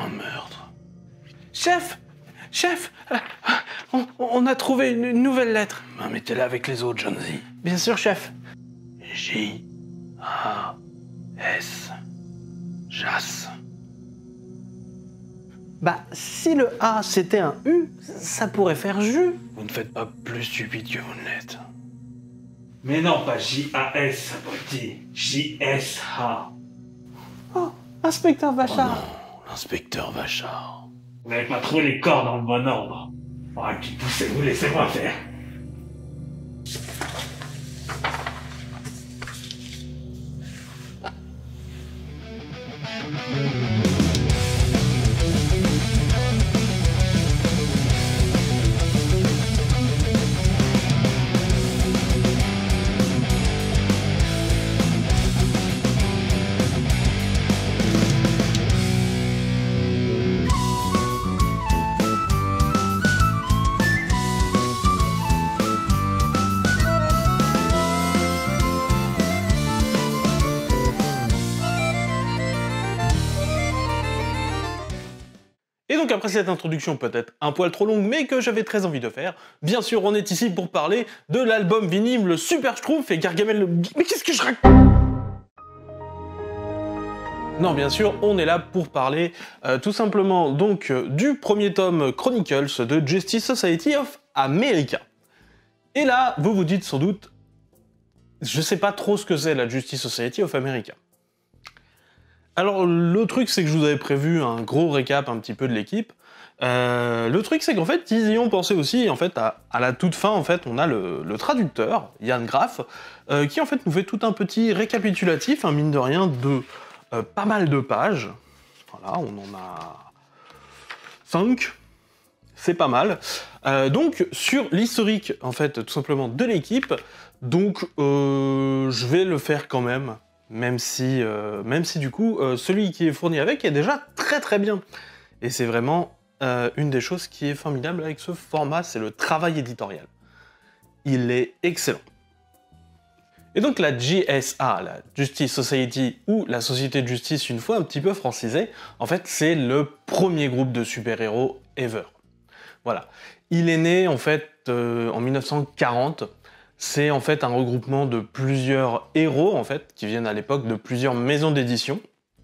un meurtre. Chef! Chef! On a trouvé une nouvelle lettre. Ben, mettez-la avec les autres, Jonesy. Bien sûr, chef. J-A-S. Jas. Bah, si le A c'était un U, ça pourrait faire jus. Vous ne faites pas plus stupide que vous ne l'êtes. Mais non, pas J-A-S, abruti. J-S-A. Oh, inspecteur Vachard. Oh non, l'inspecteur Vachard. Vous n'avez pas trouvé les corps dans le bon ordre. Ah, qui poussez-vous, laissez-moi faire. Et donc après cette introduction peut-être un poil trop longue, mais que j'avais très envie de faire, bien sûr on est ici pour parler de l'album vinyle le Super Schtroumpf et Gargamel le... Mais qu'est-ce que je raconte? Non, bien sûr, on est là pour parler tout simplement donc du premier tome Chronicles de Justice Society of America. Et là, vous vous dites sans doute, je sais pas trop ce que c'est la Justice Society of America. Alors le truc c'est que je vous avais prévu un gros récap un petit peu de l'équipe. Le truc c'est qu'en fait ils y ont pensé aussi en fait à la toute fin en fait on a le traducteur Yann Graff qui en fait nous fait tout un petit récapitulatif, hein, mine de rien de pas mal de pages. Voilà, on en a 5. C'est pas mal. Donc sur l'historique en fait tout simplement de l'équipe, donc je vais le faire quand même si du coup, celui qui est fourni avec est déjà très très bien. Et c'est vraiment une des choses qui est formidable avec ce format, c'est le travail éditorial. Il est excellent. Et donc la JSA, la Justice Society, ou la Société de Justice une fois un petit peu francisée, en fait c'est le premier groupe de super-héros ever. Voilà. Il est né en fait en 1940. C'est en fait un regroupement de plusieurs héros en fait qui viennent à l'époque de plusieurs maisons d'édition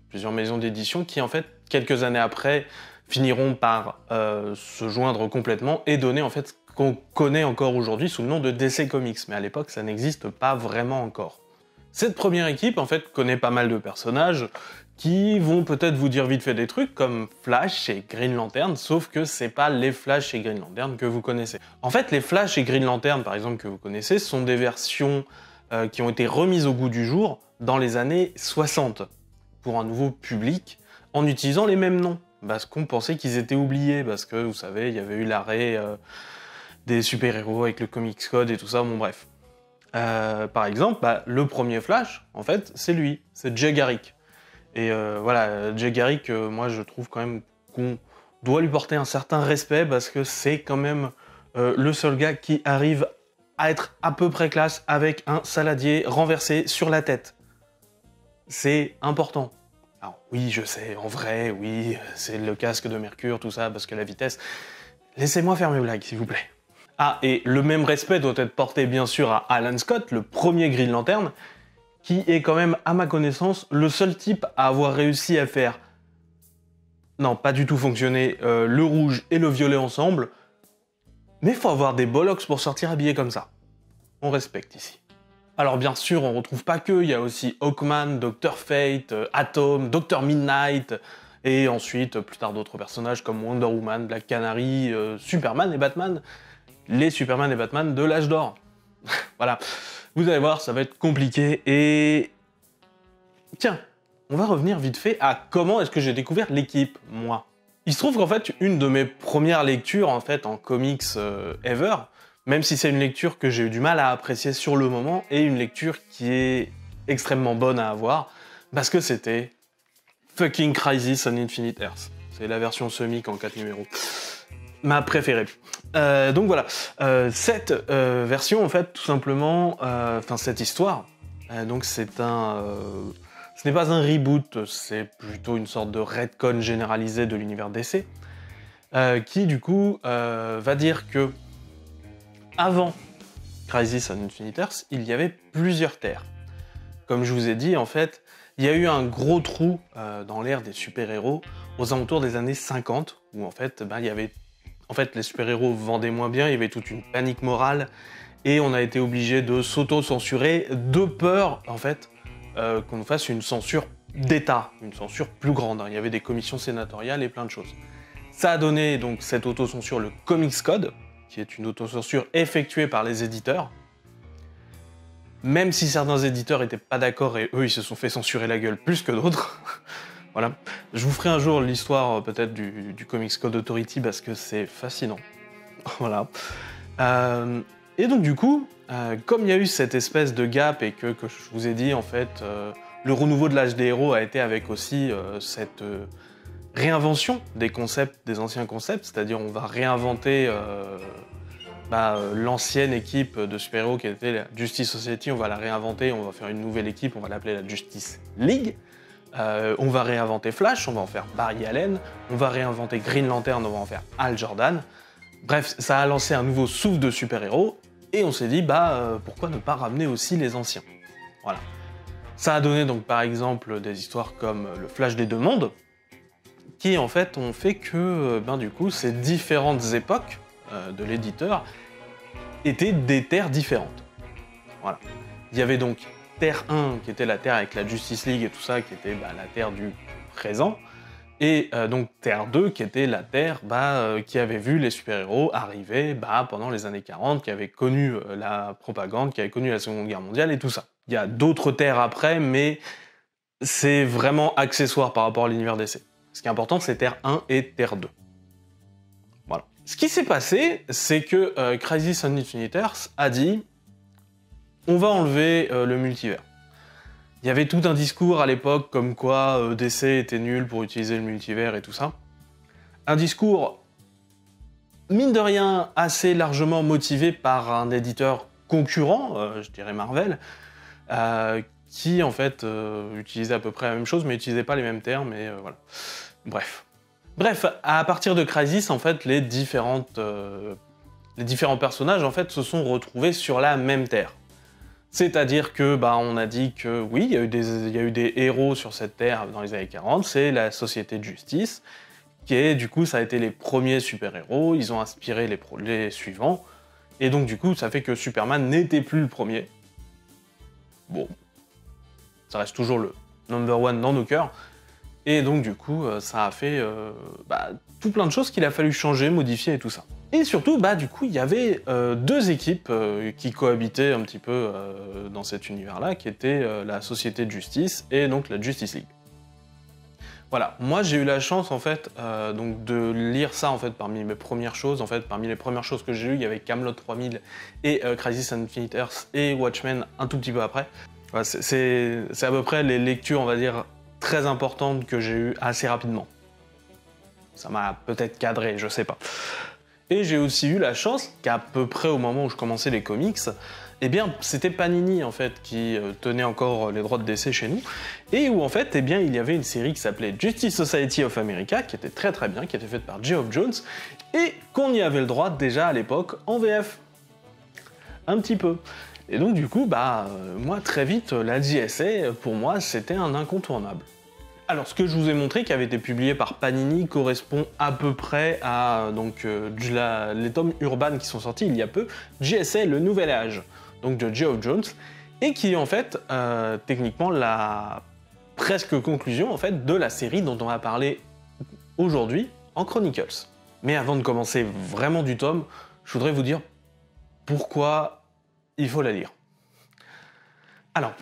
qui en fait quelques années après finiront par se joindre complètement et donner en fait ce qu'on connaît encore aujourd'hui sous le nom de DC Comics, mais à l'époque ça n'existe pas vraiment encore. Cette première équipe en fait connaît pas mal de personnages qui vont peut-être vous dire vite fait des trucs comme Flash et Green Lantern, sauf que c'est pas les Flash et Green Lantern que vous connaissez. En fait, les Flash et Green Lantern, par exemple, que vous connaissez, sont des versions qui ont été remises au goût du jour dans les années 60, pour un nouveau public, en utilisant les mêmes noms, parce qu'on pensait qu'ils étaient oubliés, parce que, vous savez, il y avait eu l'arrêt des super-héros avec le Comics Code et tout ça, bon bref. Par exemple, le premier Flash, en fait, c'est lui, c'est Jay Garrick. Et voilà, Jay Garrick, moi je trouve quand même qu'on doit lui porter un certain respect parce que c'est quand même le seul gars qui arrive à être à peu près classe avec un saladier renversé sur la tête. C'est important. Alors oui, je sais, en vrai, oui, c'est le casque de Mercure, tout ça, parce que la vitesse... Laissez-moi faire mes blagues, s'il vous plaît. Ah, et le même respect doit être porté bien sûr à Alan Scott, le premier Green Lantern, qui est quand même, à ma connaissance, le seul type à avoir réussi à faire, non, pas du tout fonctionner, le rouge et le violet ensemble, mais faut avoir des bollocks pour sortir habillé comme ça. On respecte ici. Alors bien sûr, on retrouve pas que, il y a aussi Hawkman, Dr. Fate, Atom, Dr. Midnight, et ensuite, plus tard, d'autres personnages comme Wonder Woman, Black Canary, Superman et Batman, les Superman et Batman de l'âge d'or. Voilà. Vous allez voir, ça va être compliqué et... Tiens, on va revenir vite fait à comment est-ce que j'ai découvert l'équipe, moi. Il se trouve qu'en fait, une de mes premières lectures en fait en comics ever, même si c'est une lecture que j'ai eu du mal à apprécier sur le moment, et une lecture qui est extrêmement bonne à avoir, parce que c'était fucking Crisis on Infinite Earths. C'est la version semic en 4 numéros. Ma préférée. Donc voilà, cette version en fait tout simplement, enfin cette histoire, donc c'est un Ce n'est pas un reboot, c'est plutôt une sorte de retcon généralisé de l'univers DC, qui du coup va dire que avant Crisis on Infinite Earths, il y avait plusieurs terres. Comme je vous ai dit, en fait, il y a eu un gros trou dans l'ère des super-héros aux alentours des années 50, où en fait, il y avait... En fait, les super-héros vendaient moins bien, il y avait toute une panique morale, et on a été obligé de s'auto-censurer de peur, en fait, qu'on fasse une censure d'État, une censure plus grande. Il y avait des commissions sénatoriales et plein de choses. Ça a donné donc cette autocensure, le Comics Code, qui est une autocensure effectuée par les éditeurs. Même si certains éditeurs n'étaient pas d'accord et eux, ils se sont fait censurer la gueule plus que d'autres. Voilà. Je vous ferai un jour l'histoire peut-être du Comics Code Authority parce que c'est fascinant. Voilà. Et donc du coup, comme il y a eu cette espèce de gap et que je vous ai dit, en fait, le renouveau de l'âge des héros a été avec aussi cette réinvention des concepts, des anciens concepts, c'est-à-dire on va réinventer l'ancienne équipe de super-héros qui était la Justice Society, on va la réinventer, on va faire une nouvelle équipe, on va l'appeler la Justice League. On va réinventer Flash, on va en faire Barry Allen, on va réinventer Green Lantern, on va en faire Hal Jordan. Bref, ça a lancé un nouveau souffle de super-héros, et on s'est dit, pourquoi ne pas ramener aussi les anciens? Voilà. Ça a donné donc par exemple des histoires comme le Flash des Deux Mondes, qui en fait ont fait que, du coup, ces différentes époques de l'éditeur étaient des terres différentes. Voilà. Il y avait donc Terre 1, qui était la Terre avec la Justice League et tout ça, qui était la Terre du présent, et donc Terre 2, qui était la Terre qui avait vu les super-héros arriver pendant les années 40, qui avait connu la propagande, qui avait connu la Seconde Guerre mondiale et tout ça. Il y a d'autres terres après, mais c'est vraiment accessoire par rapport à l'univers DC. Ce qui est important, c'est Terre 1 et Terre 2. Voilà. Ce qui s'est passé, c'est que Crisis on Infinite Earths a dit on va enlever le multivers. Il y avait tout un discours à l'époque comme quoi DC était nul pour utiliser le multivers et tout ça. Un discours, mine de rien, assez largement motivé par un éditeur concurrent, je dirais Marvel, qui en fait utilisait à peu près la même chose, mais n'utilisait pas les mêmes termes, et voilà. Bref, à partir de Crisis, en fait, les différents personnages en fait se sont retrouvés sur la même terre. C'est-à-dire que, on a dit que oui, il y a eu des héros sur cette terre dans les années 40, c'est la Société de Justice, qui est, du coup, ça a été les premiers super-héros, ils ont inspiré les suivants, et donc du coup, ça fait que Superman n'était plus le premier. Bon, ça reste toujours le number one dans nos cœurs, et donc du coup, ça a fait tout plein de choses qu'il a fallu changer, modifier et tout ça. Et surtout, du coup, il y avait deux équipes qui cohabitaient un petit peu dans cet univers-là, qui étaient la Société de Justice et donc la Justice League. Voilà, moi j'ai eu la chance en fait donc de lire ça en fait parmi mes premières choses. En fait, parmi les premières choses que j'ai lues, il y avait Camelot 3000 et Crisis on Infinite Earths et Watchmen un tout petit peu après. Voilà, c'est à peu près les lectures, on va dire, très importantes que j'ai eues assez rapidement. Ça m'a peut-être cadré, je sais pas. Et j'ai aussi eu la chance qu'à peu près au moment où je commençais les comics, c'était Panini en fait qui tenait encore les droits de DC chez nous, et où en fait il y avait une série qui s'appelait Justice Society of America, qui était très très bien, qui était faite par Geoff Jones, et qu'on y avait le droit déjà à l'époque en VF. Un petit peu. Et donc du coup, moi très vite, la JSA, pour moi, c'était un incontournable. Alors, ce que je vous ai montré, qui avait été publié par Panini, correspond à peu près à les tomes Urban qui sont sortis il y a peu, JSA, le nouvel âge, donc de Geoff Jones, et qui est en fait techniquement la presque conclusion en fait de la série dont on va parler aujourd'hui en Chronicles. Mais avant de commencer vraiment du tome, je voudrais vous dire pourquoi il faut la lire. Alors,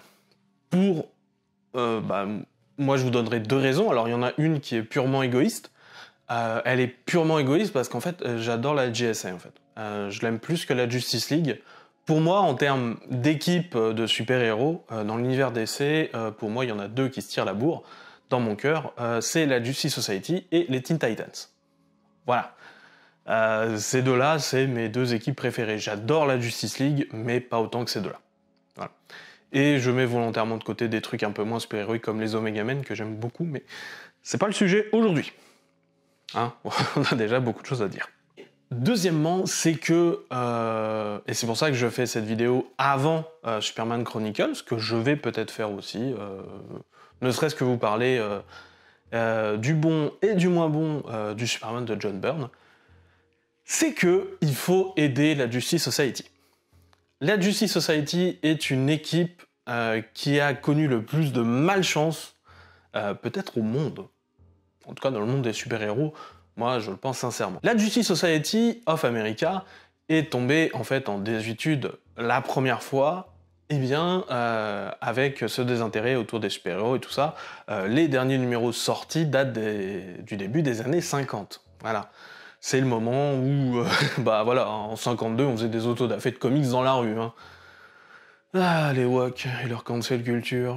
moi, je vous donnerai deux raisons. Alors, il y en a une qui est purement égoïste. Elle est purement égoïste parce qu'en fait, j'adore la JSA, en fait. Je l'aime plus que la Justice League. Pour moi, en termes d'équipe de super-héros, dans l'univers DC, pour moi, il y en a deux qui se tirent la bourre, dans mon cœur. C'est la Justice Society et les Teen Titans. Voilà. Ces deux-là, c'est mes deux équipes préférées. J'adore la Justice League, mais pas autant que ces deux-là. Voilà. Et je mets volontairement de côté des trucs un peu moins super-héroïques comme les Omega Men, que j'aime beaucoup, mais c'est pas le sujet aujourd'hui. Hein, on a déjà beaucoup de choses à dire. Deuxièmement, c'est que, et c'est pour ça que je fais cette vidéo avant Superman Chronicles, que je vais peut-être faire aussi, ne serait-ce que vous parler du bon et du moins bon du Superman de John Byrne, c'est que il faut aider la Justice Society. La Justice Society est une équipe qui a connu le plus de malchance, peut-être au monde. En tout cas, dans le monde des super-héros, moi, je le pense sincèrement. La Justice Society of America est tombée, en fait, en désuétude la première fois, eh bien, avec ce désintérêt autour des super-héros et tout ça. Les derniers numéros sortis datent du début des années 50. Voilà. C'est le moment où, bah voilà, en 52, on faisait des autodafés de comics dans la rue. Hein. Ah, les woke et leur cancel culture.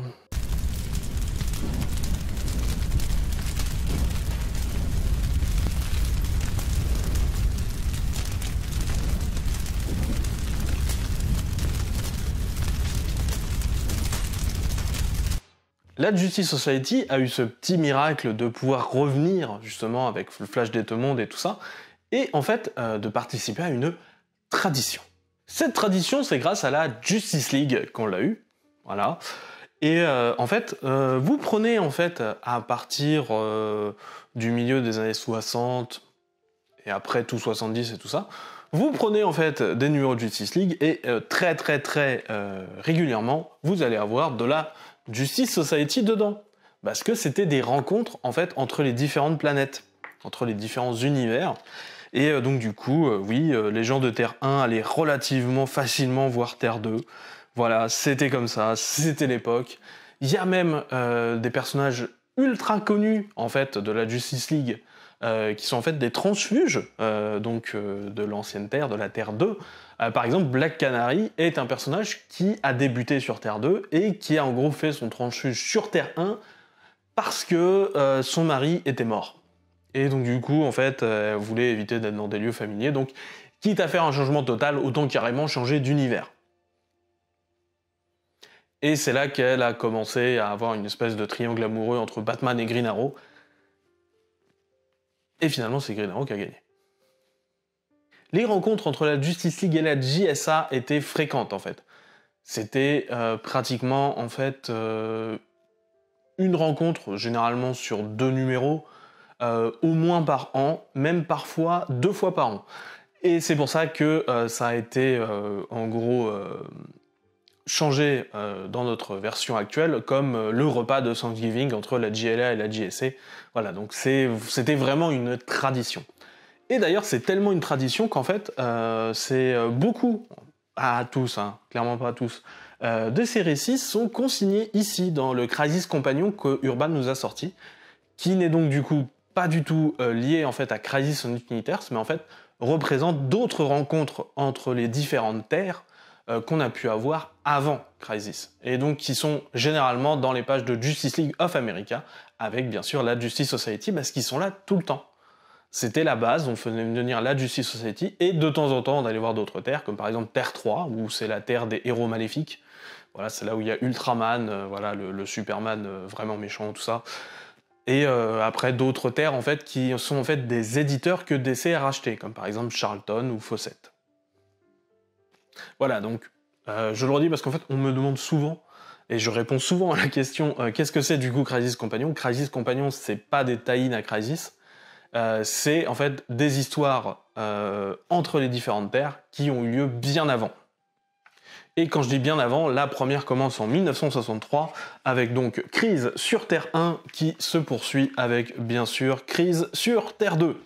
La Justice Society a eu ce petit miracle de pouvoir revenir justement avec le Flash des Deux Mondes et tout ça, et en fait de participer à une tradition. Cette tradition, c'est grâce à la Justice League qu'on l'a eu, voilà. Et en fait, vous prenez en fait à partir du milieu des années 60 et après tout 70 et tout ça, vous prenez en fait des numéros de Justice League et très régulièrement, vous allez avoir de la Justice Society dedans. Parce que c'était des rencontres en fait entre les différentes planètes, entre les différents univers. Et donc du coup, oui, les gens de Terre 1 allaient relativement facilement voir Terre 2. Voilà, c'était comme ça, c'était l'époque. Il y a même des personnages ultra connus en fait de la Justice League qui sont en fait des transfuges de l'ancienne Terre, de la Terre 2. Par exemple, Black Canary est un personnage qui a débuté sur Terre 2 et qui a en gros fait son transfuge sur Terre 1 parce que son mari était mort. Et donc du coup, en fait, elle voulait éviter d'être dans des lieux familiers, donc quitte à faire un changement total, autant carrément changer d'univers. Et c'est là qu'elle a commencé à avoir une espèce de triangle amoureux entre Batman et Green Arrow. Et finalement, c'est Green Arrow qui a gagné. Les rencontres entre la Justice League et la JSA étaient fréquentes, en fait. C'était pratiquement, en fait, une rencontre, généralement sur 2 numéros, au moins par an, même parfois 2 fois par an. Et c'est pour ça que ça a été, en gros, changé dans notre version actuelle comme le repas de Thanksgiving entre la JLA et la JSA. Voilà, donc c'était vraiment une tradition. Et d'ailleurs, c'est tellement une tradition qu'en fait, c'est beaucoup, tous, hein, clairement pas tous, de ces récits sont consignés ici, dans le Crisis Companion que Urban nous a sorti, qui n'est donc du coup pas du tout lié en fait à Crisis on Infinite Earths, mais en fait représente d'autres rencontres entre les différentes terres qu'on a pu avoir avant Crisis, et donc qui sont généralement dans les pages de Justice League of America, avec bien sûr la Justice Society, parce qu'ils sont là tout le temps. C'était la base, on faisait venir la Justice Society, et de temps en temps on allait voir d'autres terres, comme par exemple Terre 3, où c'est la terre des héros maléfiques. Voilà, c'est là où il y a Ultraman, voilà, le Superman vraiment méchant, tout ça. Et après d'autres terres en fait qui sont en fait des éditeurs que DC a rachetés, comme par exemple Charlton ou Fawcett. Voilà, donc je le redis parce qu'en fait on me demande souvent, et je réponds souvent à la question qu'est-ce que c'est du coup Crisis Companion? Crisis Companion, c'est pas des tie-in à Crisis, c'est en fait des histoires entre les différentes terres qui ont eu lieu bien avant. Et quand je dis bien avant, la première commence en 1963, avec donc Crise sur Terre 1, qui se poursuit avec, bien sûr, Crise sur Terre 2.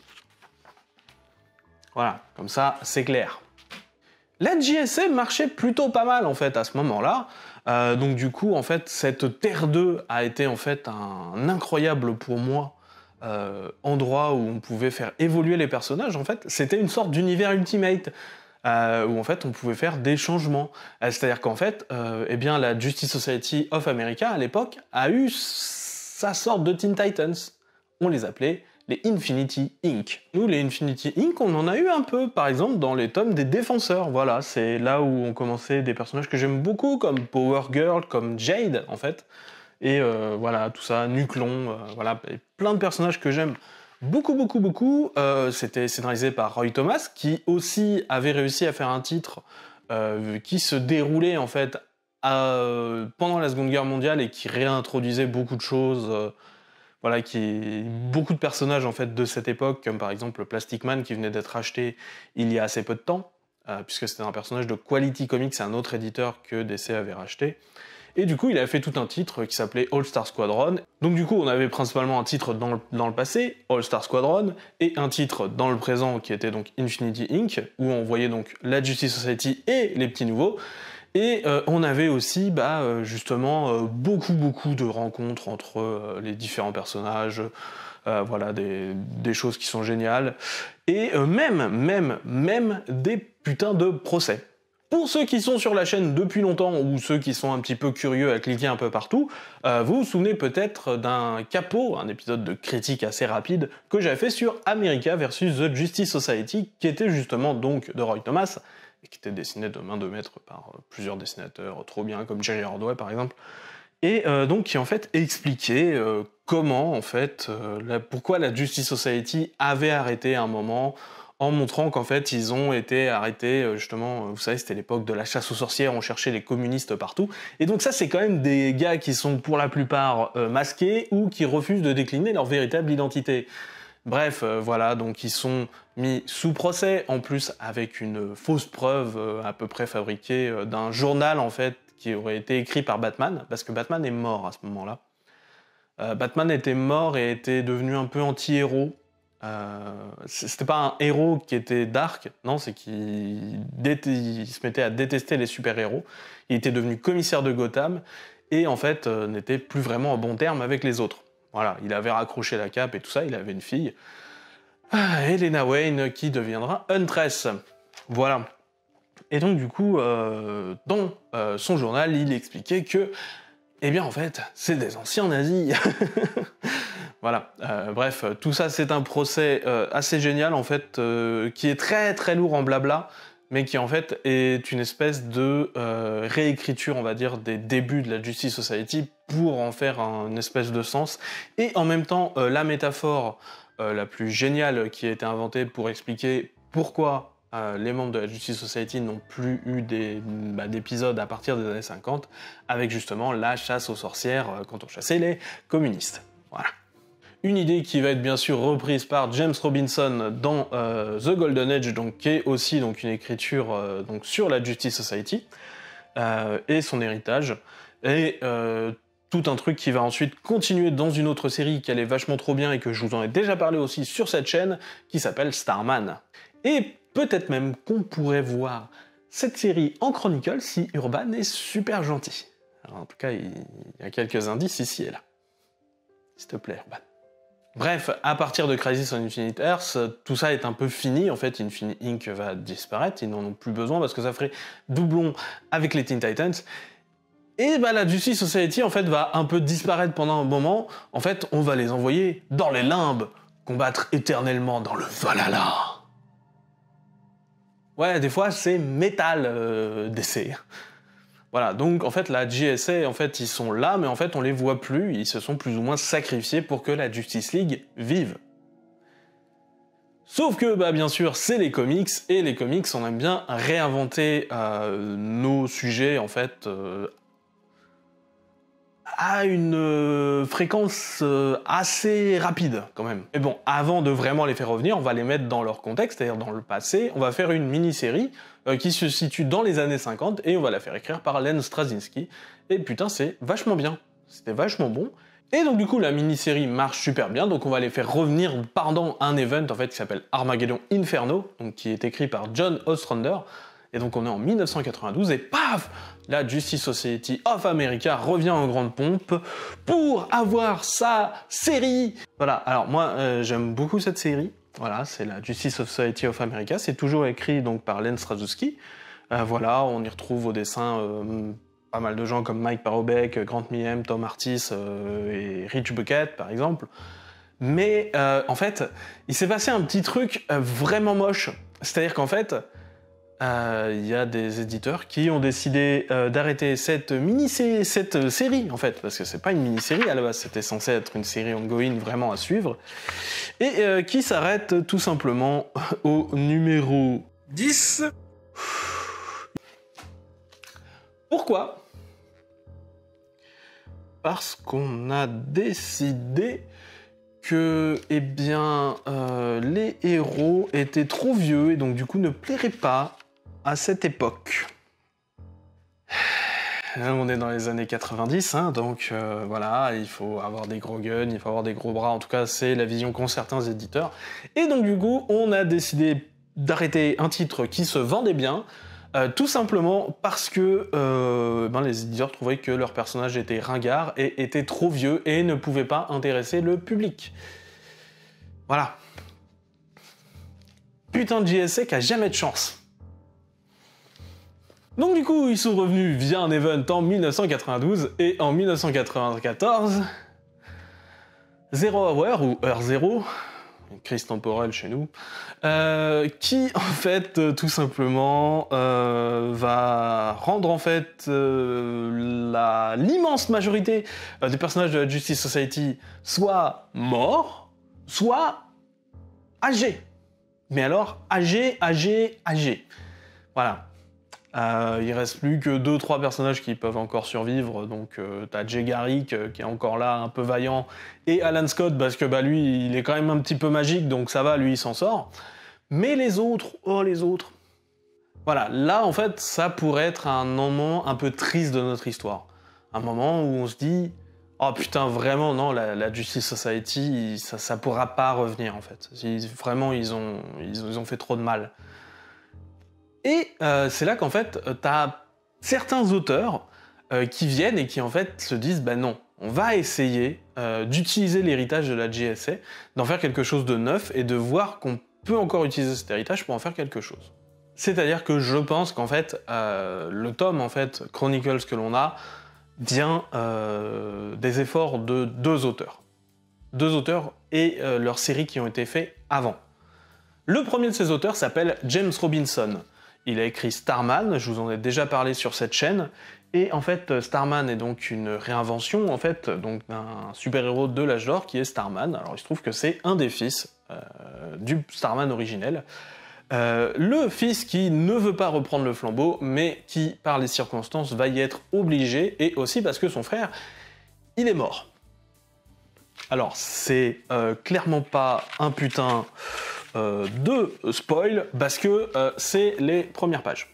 Voilà, comme ça, c'est clair. La JSA marchait plutôt pas mal, en fait, à ce moment-là. Donc du coup, en fait, cette Terre 2 a été, en fait, un incroyable, pour moi, endroit où on pouvait faire évoluer les personnages. En fait, c'était une sorte d'univers Ultimate, où en fait on pouvait faire des changements. C'est-à-dire qu'en fait, eh bien, la Justice Society of America, à l'époque, a eu sa sorte de Teen Titans. On les appelait les Infinity Inc. Nous, les Infinity Inc., on en a eu un peu, par exemple, dans les tomes des Défenseurs. Voilà, c'est là où on commençait des personnages que j'aime beaucoup, comme Power Girl, comme Jade, en fait. Et voilà, tout ça, Nuclon, voilà, et plein de personnages que j'aime beaucoup. C'était scénarisé par Roy Thomas, qui aussi avait réussi à faire un titre qui se déroulait, en fait, pendant la Seconde Guerre mondiale et qui réintroduisait beaucoup de choses, voilà, beaucoup de personnages en fait de cette époque, comme par exemple Plastic Man qui venait d'être acheté il y a assez peu de temps, puisque c'était un personnage de Quality Comics, c'est un autre éditeur que DC avait racheté. Et du coup, il avait fait tout un titre qui s'appelait All Star Squadron. Donc du coup, on avait principalement un titre dans le passé, All Star Squadron, et un titre dans le présent qui était donc Infinity Inc., où on voyait donc la Justice Society et les petits nouveaux. Et on avait aussi justement beaucoup de rencontres entre les différents personnages, voilà, des choses qui sont géniales, et même des putains de procès. Pour ceux qui sont sur la chaîne depuis longtemps, ou ceux qui sont un petit peu curieux à cliquer un peu partout, vous vous souvenez peut-être d'un capot, un épisode de critique assez rapide, que j'avais fait sur America vs The Justice Society, qui était justement donc de Roy Thomas, et qui était dessiné de main de maître par plusieurs dessinateurs trop bien, comme Jerry Ordway par exemple, et donc qui en fait expliquait comment en fait, pourquoi la Justice Society avait arrêté à un moment, en montrant qu'en fait ils ont été arrêtés, justement, vous savez, c'était l'époque de la chasse aux sorcières, on cherchait les communistes partout, et donc ça c'est quand même des gars qui sont pour la plupart masqués, ou qui refusent de décliner leur véritable identité. Bref, voilà, donc ils sont mis sous procès, en plus avec une fausse preuve à peu près fabriquée d'un journal en fait qui aurait été écrit par Batman, parce que Batman est mort à ce moment-là. Batman était mort et était devenu un peu anti-héros. C'était pas un héros qui était dark, non, c'est qu'il se mettait à détester les super-héros. Il était devenu commissaire de Gotham et en fait n'était plus vraiment en bon terme avec les autres. Voilà, il avait raccroché la cape et tout ça, il avait une fille, Helena Wayne, qui deviendra Huntress. Voilà. Et donc du coup, dans son journal, il expliquait que, eh bien en fait, c'est des anciens nazis. Voilà, bref, tout ça c'est un procès assez génial en fait, qui est très lourd en blabla, mais qui en fait est une espèce de réécriture, on va dire, des débuts de la Justice Society pour en faire une espèce de sens, et en même temps la métaphore la plus géniale qui a été inventée pour expliquer pourquoi les membres de la Justice Society n'ont plus eu d'épisodes à partir des années 50, avec justement la chasse aux sorcières quand on chassait les communistes. Voilà. Une idée qui va être bien sûr reprise par James Robinson dans The Golden Age, donc, qui est aussi donc, une écriture donc, sur la Justice Society et son héritage, et tout un truc qui va ensuite continuer dans une autre série qui allait vachement trop bien et que je vous en ai déjà parlé aussi sur cette chaîne, qui s'appelle Starman. Et peut-être même qu'on pourrait voir cette série en Chronicle si Urban est super gentil. Alors, en tout cas, il y a quelques indices ici et là. S'il te plaît, Urban. Bref, à partir de Crisis on Infinite Earths, tout ça est un peu fini, en fait, Infinity Inc. va disparaître, ils n'en ont plus besoin parce que ça ferait doublon avec les Teen Titans. Et la Justice Society, en fait, va un peu disparaître pendant un moment. En fait, on va les envoyer dans les limbes, combattre éternellement dans le Valhalla. Ouais, des fois, c'est métal DC. Voilà, donc en fait la JSA, en fait ils sont là, mais en fait on les voit plus, ils se sont plus ou moins sacrifiés pour que la Justice League vive. Sauf que, bien sûr, c'est les comics, et les comics, on aime bien réinventer nos sujets, en fait, à une fréquence assez rapide, quand même. Mais bon, avant de vraiment les faire revenir, on va les mettre dans leur contexte, c'est-à-dire dans le passé, on va faire une mini-série qui se situe dans les années 50, et on va la faire écrire par Len Straczynski, et putain, c'est vachement bien. C'était vachement bon. Et donc du coup, la mini-série marche super bien, donc on va les faire revenir pendant un event, en fait, qui s'appelle Armageddon Inferno, donc qui est écrit par John Ostrander, et donc on est en 1992, et paf, la Justice Society of America revient en grande pompe pour avoir sa série. Voilà, alors moi j'aime beaucoup cette série, voilà, c'est la Justice Society of America, c'est toujours écrit donc par Len Straczynski, voilà, on y retrouve au dessin pas mal de gens comme Mike Parobeck, Grant Meehan, Tom Artis et Rich Bucket par exemple. Mais en fait, il s'est passé un petit truc vraiment moche. C'est-à-dire qu'en fait, il y a des éditeurs qui ont décidé d'arrêter cette série, en fait, parce que c'est pas une mini-série à la base, c'était censé être une série ongoing vraiment à suivre, et qui s'arrête tout simplement au numéro 10. Pourquoi ? Parce qu'on a décidé que, eh bien, les héros étaient trop vieux et donc du coup ne plairaient pas à cette époque. On est dans les années 90, hein, donc voilà, il faut avoir des gros guns, il faut avoir des gros bras, en tout cas c'est la vision qu'ont certains éditeurs. Et donc du coup, on a décidé d'arrêter un titre qui se vendait bien, tout simplement parce que les éditeurs trouvaient que leur personnage était ringard et était trop vieux et ne pouvait pas intéresser le public. Voilà. Putain de JSA qui a jamais de chance. Donc du coup, ils sont revenus via un event en 1992 et en 1994, Zero Hour ou Heure Zéro, une crise temporelle chez nous, qui en fait tout simplement va rendre en fait l'immense majorité des personnages de la Justice Society soit morts, soit âgés. Mais alors âgés. Voilà. Il reste plus que 2-3 personnages qui peuvent encore survivre, donc t'as Jay Garrick qui est encore là, un peu vaillant, et Alan Scott, parce que lui, il est quand même un petit peu magique, donc ça va, lui, il s'en sort. Mais les autres, voilà, là, en fait, ça pourrait être un moment un peu triste de notre histoire. Un moment où on se dit, oh putain, vraiment, non, la Justice Society, ça pourra pas revenir, en fait. Vraiment, ils ont fait trop de mal. Et c'est là qu'en fait, t'as certains auteurs qui viennent et qui en fait se disent bah non, on va essayer d'utiliser l'héritage de la JSA, d'en faire quelque chose de neuf et de voir qu'on peut encore utiliser cet héritage pour en faire quelque chose. C'est-à-dire que je pense qu'en fait, le tome en fait Chronicles que l'on a vient des efforts de deux auteurs et leurs séries qui ont été faites avant. Le premier de ces auteurs s'appelle James Robinson. Il a écrit Starman, je vous en ai déjà parlé sur cette chaîne, et en fait Starman est donc une réinvention en fait donc d'un super-héros de l'âge d'or qui est Starman. Alors il se trouve que c'est un des fils du Starman originel. Le fils qui ne veut pas reprendre le flambeau, mais qui par les circonstances va y être obligé, et aussi parce que son frère, il est mort. Alors c'est clairement pas un putain de spoil, parce que c'est les premières pages.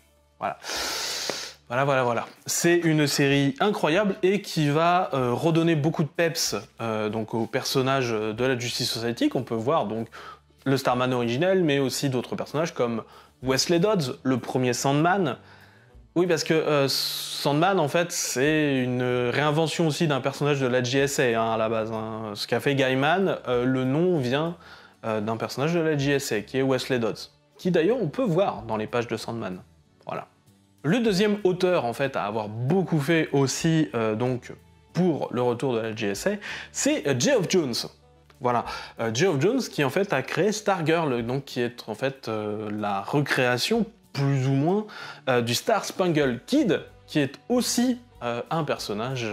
Voilà. C'est une série incroyable et qui va redonner beaucoup de peps donc aux personnages de la Justice Society, qu'on peut voir donc le Starman originel, mais aussi d'autres personnages comme Wesley Dodds, le premier Sandman. Oui, parce que Sandman, en fait, c'est une réinvention aussi d'un personnage de la JSA, à la base. Ce qu'a fait Gaiman, le nom vient d'un personnage de la JSA, qui est Wesley Dodds, qui d'ailleurs on peut voir dans les pages de Sandman. Voilà. Le deuxième auteur, en fait, à avoir beaucoup fait aussi, donc, pour le retour de la JSA, c'est Geoff Johns. Voilà, Geoff Johns qui en fait a créé Stargirl, donc qui est en fait la recréation plus ou moins du Star Spangled Kid, qui est aussi un personnage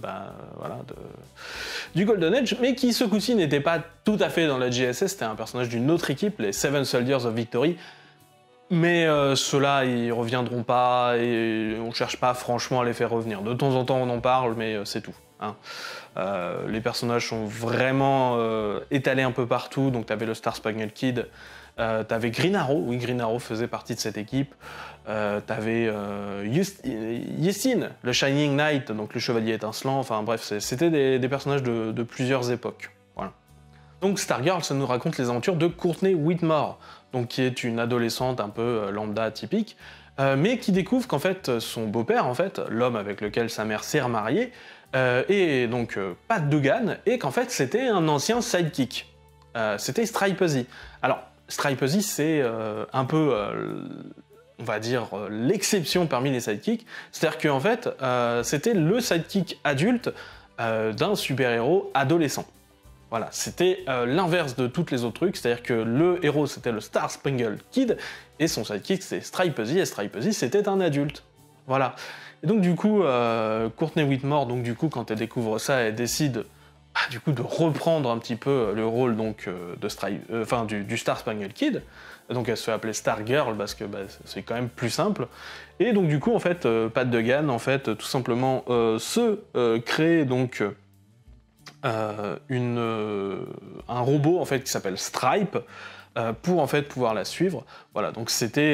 du Golden Age, mais qui ce coup-ci n'était pas tout à fait dans la JSA, c'était un personnage d'une autre équipe, les Seven Soldiers of Victory. Mais ceux-là, ils reviendront pas, et on cherche pas franchement à les faire revenir. De temps en temps, on en parle, mais c'est tout. Hein. Les personnages sont vraiment étalés un peu partout, donc t'avais le Star Spangled Kid, t'avais Green Arrow, oui, Green Arrow faisait partie de cette équipe, t'avais Yessin, le Shining Knight, donc le Chevalier étincelant, enfin bref, c'était des personnages de plusieurs époques. Voilà. Donc Stargirl, ça nous raconte les aventures de Courtney Whitmore, donc qui est une adolescente un peu lambda typique, mais qui découvre qu'en fait son beau-père, en fait, l'homme avec lequel sa mère s'est remariée, et donc Pat Dugan, et qu'en fait c'était un ancien sidekick. C'était Stripe-Z. Alors, Stripe-Z, c'est un peu, on va dire, l'exception parmi les sidekicks. C'est-à-dire qu'en fait, c'était le sidekick adulte d'un super-héros adolescent. Voilà, c'était l'inverse de toutes les autres trucs, c'est-à-dire que le héros c'était le Star Spangled Kid, et son sidekick c'était Stripesy, et Stripesy c'était un adulte. Voilà. Et donc du coup, Courtney Whitmore, donc du coup quand elle découvre ça, elle décide du coup de reprendre un petit peu le rôle donc du Star Spangled Kid. Donc elle se fait appeler Star Girl parce que c'est quand même plus simple. Et donc du coup en fait, Pat Dugan en fait tout simplement crée donc un robot en fait qui s'appelle Stripe pour en fait pouvoir la suivre. Voilà, donc c'était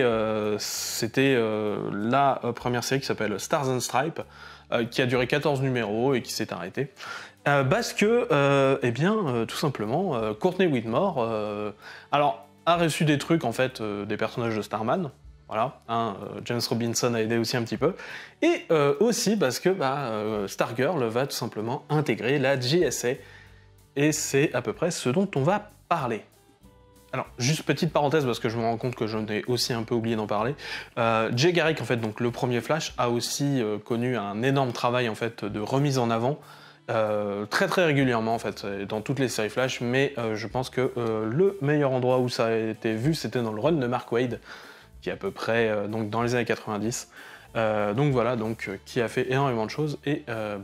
la première série qui s'appelle Stars and Stripes qui a duré 14 numéros et qui s'est arrêtée. Parce que, tout simplement, Courtney Whitmore, a reçu des trucs, en fait, des personnages de Starman, voilà, James Robinson a aidé aussi un petit peu, et aussi parce que Stargirl va tout simplement intégrer la JSA, et c'est à peu près ce dont on va parler. Alors, juste petite parenthèse, parce que je me rends compte que j'en ai aussi un peu oublié d'en parler. Jay Garrick, en fait, donc le premier Flash, a aussi connu un énorme travail, en fait, de remise en avant, très très régulièrement en fait dans toutes les séries Flash, mais je pense que le meilleur endroit où ça a été vu c'était dans le run de Mark Waid qui est à peu près donc dans les années 90, donc voilà, donc qui a fait énormément de choses et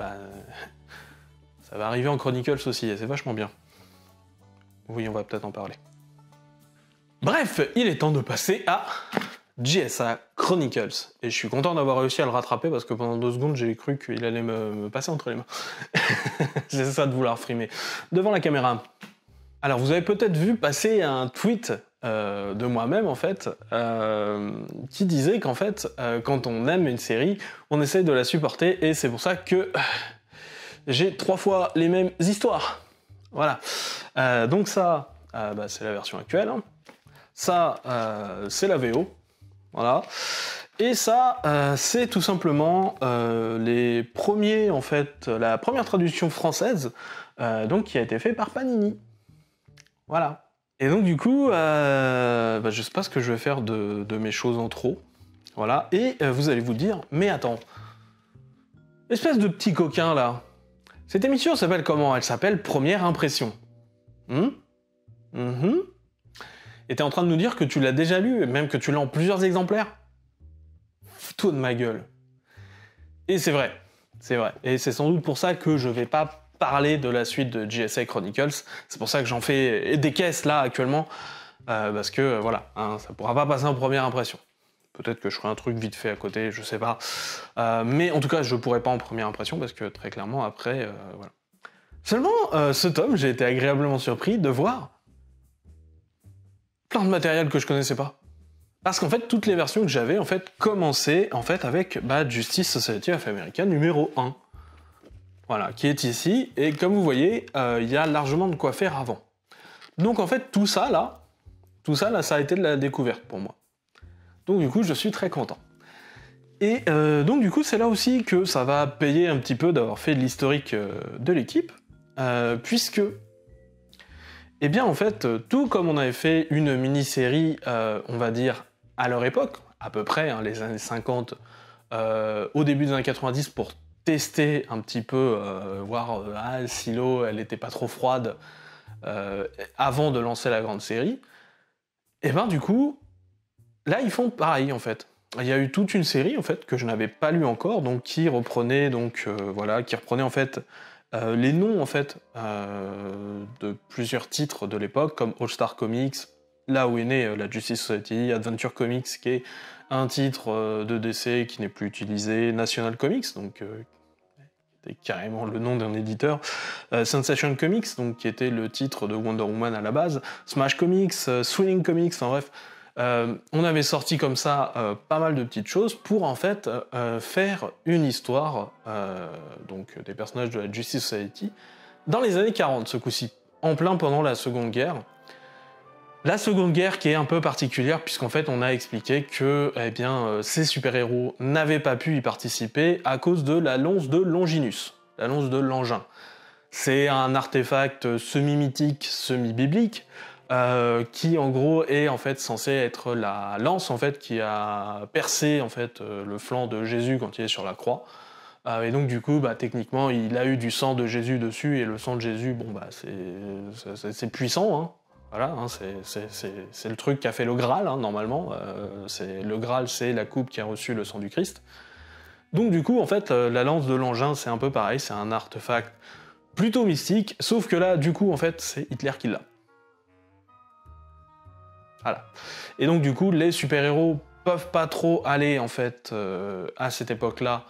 ça va arriver en Chronicles aussi et c'est vachement bien. Oui, on va peut-être en parler. Bref, il est temps de passer à JSA Chronicles. Et je suis content d'avoir réussi à le rattraper parce que pendant 2 secondes, j'ai cru qu'il allait me passer entre les mains. C'est ça de vouloir frimer. Devant la caméra. Alors, vous avez peut-être vu passer un tweet de moi-même, en fait, qui disait qu'en fait, quand on aime une série, on essaye de la supporter et c'est pour ça que j'ai 3 fois les mêmes histoires. Voilà. Donc ça, c'est la version actuelle. Hein. Ça, c'est la VO. Voilà. Et ça, c'est tout simplement les premiers, en fait, la première traduction française, donc qui a été faite par Panini. Voilà. Et donc du coup, je sais pas ce que je vais faire de mes choses en trop. Voilà. Et vous allez vous dire, mais attends, espèce de petit coquin là. Cette émission s'appelle comment? Elle s'appelle Première Impression. Et t'es en train de nous dire que tu l'as déjà lu, et même que tu l'as en plusieurs exemplaires? Fous-toi de ma gueule. Et c'est vrai. Et c'est sans doute pour ça que je vais pas parler de la suite de JSA Chronicles. C'est pour ça que j'en fais des caisses là actuellement, parce que voilà, ça pourra pas passer en première impression. Peut-être que je ferai un truc vite fait à côté, je sais pas. Mais en tout cas, je pourrai pas en première impression, parce que très clairement, après, voilà. Seulement, ce tome, j'ai été agréablement surpris de voir plein de matériel que je connaissais pas. Parce qu'en fait, toutes les versions que j'avais, en fait, commençaient, en fait, avec Justice Society of America numéro 1. Voilà, qui est ici, et comme vous voyez, il y a largement de quoi faire avant. Donc en fait, tout ça là, ça a été de la découverte pour moi. Donc du coup, je suis très content. Et donc du coup, c'est là aussi que ça va payer un petit peu d'avoir fait de l'historique de l'équipe, puisque eh bien, en fait, tout comme on avait fait une mini-série, on va dire, à leur époque, à peu près, les années 50, au début des années 90, pour tester un petit peu, voir si l'eau, elle était pas trop froide, avant de lancer la grande série, et ben du coup, là, ils font pareil, en fait. Il y a eu toute une série, en fait, que je n'avais pas lue encore, donc qui reprenait, en fait, les noms en fait de plusieurs titres de l'époque comme All Star Comics, là où est née la Justice Society, Adventure Comics qui est un titre de DC qui n'est plus utilisé, National Comics donc c'était carrément le nom d'un éditeur, Sensation Comics donc qui était le titre de Wonder Woman à la base, Smash Comics, Swing Comics, en bref. On avait sorti comme ça pas mal de petites choses pour en fait faire une histoire donc des personnages de la Justice Society dans les années 40 ce coup-ci, en plein pendant la Seconde Guerre. La Seconde Guerre qui est un peu particulière puisqu'en fait on a expliqué que ces super-héros n'avaient pas pu y participer à cause de la lance de Longinus, la lance de l'engin. C'est un artefact semi-mythique, semi-biblique, qui en gros est en fait censé être la lance en fait qui a percé en fait le flanc de Jésus quand il est sur la croix. Et donc du coup, techniquement, il a eu du sang de Jésus dessus, et le sang de Jésus, c'est puissant, hein. Voilà, hein, c'est le truc qu'a fait le Graal, hein, normalement. Le Graal, c'est la coupe qui a reçu le sang du Christ. Donc du coup, en fait, la lance de l'engin, c'est un peu pareil, c'est un artefact plutôt mystique, sauf que là, du coup, en fait, c'est Hitler qui l'a. Voilà. Et donc du coup, les super-héros peuvent pas trop aller, en fait, à cette époque-là,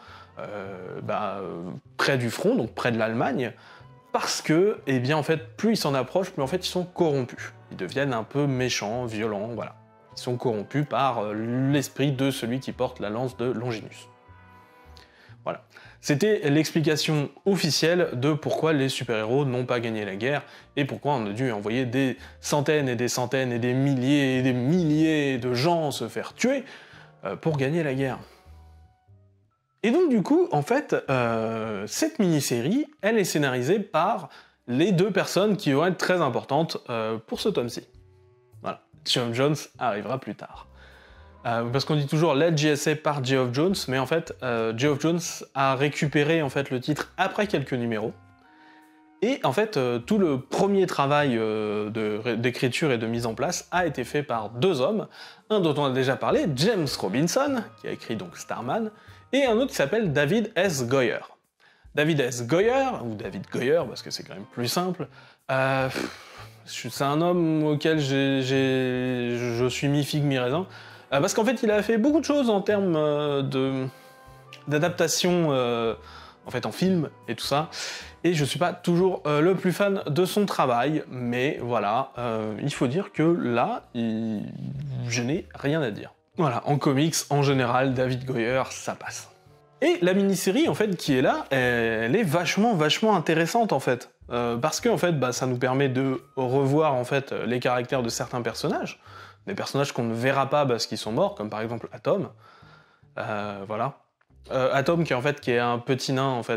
près du front, donc près de l'Allemagne, parce que, eh bien, en fait, plus ils s'en approchent, plus en fait, ils sont corrompus. Ils deviennent un peu méchants, violents, voilà. Ils sont corrompus par l'esprit de celui qui porte la lance de Longinus. Voilà. C'était l'explication officielle de pourquoi les super-héros n'ont pas gagné la guerre, et pourquoi on a dû envoyer des centaines et des centaines et des milliers de gens se faire tuer pour gagner la guerre. Et donc du coup, en fait, cette mini-série, elle est scénarisée par les deux personnes qui vont être très importantes pour ce tome-ci. Voilà. Geoff Johns arrivera plus tard. Parce qu'on dit toujours Let JSA par Geoff Johns, mais en fait, Geoff Johns a récupéré en fait, le titre après quelques numéros. Et en fait, tout le premier travail d'écriture et de mise en place a été fait par deux hommes. Un dont on a déjà parlé, James Robinson, qui a écrit donc Starman, et un autre qui s'appelle David S. Goyer. David S. Goyer, ou David Goyer, parce que c'est quand même plus simple, c'est un homme auquel je suis mi-figue, mi-raisin, parce qu'en fait, il a fait beaucoup de choses en termes d'adaptation en fait, en film et tout ça, et je suis pas toujours le plus fan de son travail, mais voilà, il faut dire que là, je n'ai rien à dire. Voilà, en comics, en général, David Goyer, ça passe. Et la mini-série, en fait, qui est là, elle est vachement intéressante, en fait. Parce que, en fait, ça nous permet de revoir, en fait, les caractères de certains personnages. Des personnages qu'on ne verra pas parce qu'ils sont morts, comme par exemple Atom. Voilà. Atom, qui est un petit nain, en fait,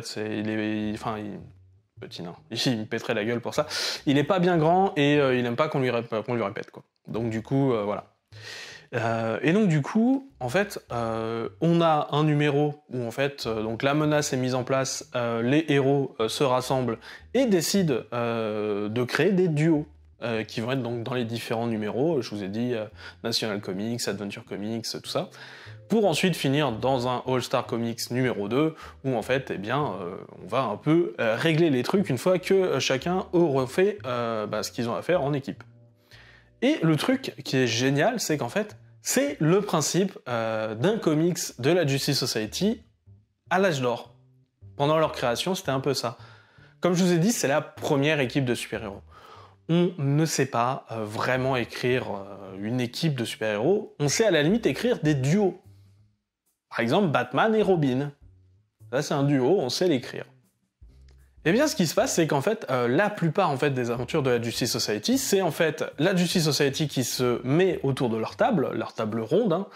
petit nain. Il me pèterait la gueule pour ça. Il est pas bien grand, et il aime pas qu'on lui répète, quoi. Donc du coup, voilà. Et donc du coup, en fait, on a un numéro où en fait, donc la menace est mise en place, les héros se rassemblent et décident de créer des duos qui vont être donc dans les différents numéros. Je vous ai dit National Comics, Adventure Comics, tout ça, pour ensuite finir dans un All Star Comics numéro 2 où en fait, eh bien, on va un peu régler les trucs une fois que chacun aura fait ce qu'ils ont à faire en équipe. Et le truc qui est génial, c'est qu'en fait, c'est le principe d'un comics de la Justice Society à l'âge d'or. Pendant leur création, c'était un peu ça. Comme je vous ai dit, c'est la première équipe de super-héros. On ne sait pas vraiment écrire une équipe de super-héros, on sait à la limite écrire des duos. Par exemple, Batman et Robin. Là, c'est un duo, on sait l'écrire. Et bien, ce qui se passe, c'est qu'en fait, la plupart en fait, des aventures de la Justice Society, c'est en fait la Justice Society qui se met autour de leur table ronde. Hein.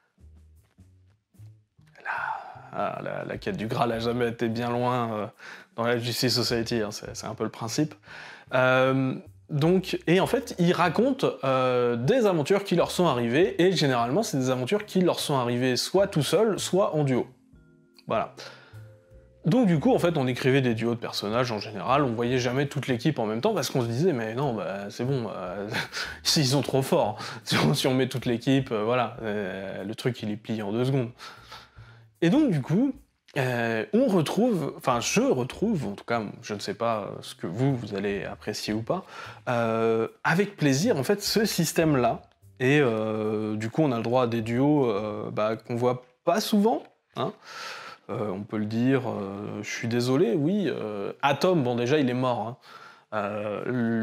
La quête du Graal n'a jamais été bien loin dans la Justice Society, hein, c'est un peu le principe. Et en fait, ils racontent des aventures qui leur sont arrivées, et généralement, c'est des aventures qui leur sont arrivées soit tout seuls, soit en duo. Voilà. Donc du coup, en fait, on écrivait des duos de personnages en général, on voyait jamais toute l'équipe en même temps, parce qu'on se disait, mais non, c'est bon, ils sont trop forts. Si on met toute l'équipe, voilà, le truc il est plié en 2 secondes. Et donc du coup, je retrouve, en tout cas, je ne sais pas ce que vous allez apprécier ou pas, avec plaisir, en fait, ce système-là. Et du coup, on a le droit à des duos qu'on voit pas souvent, hein. On peut le dire, je suis désolé, oui. Atom, bon déjà il est mort. Hein.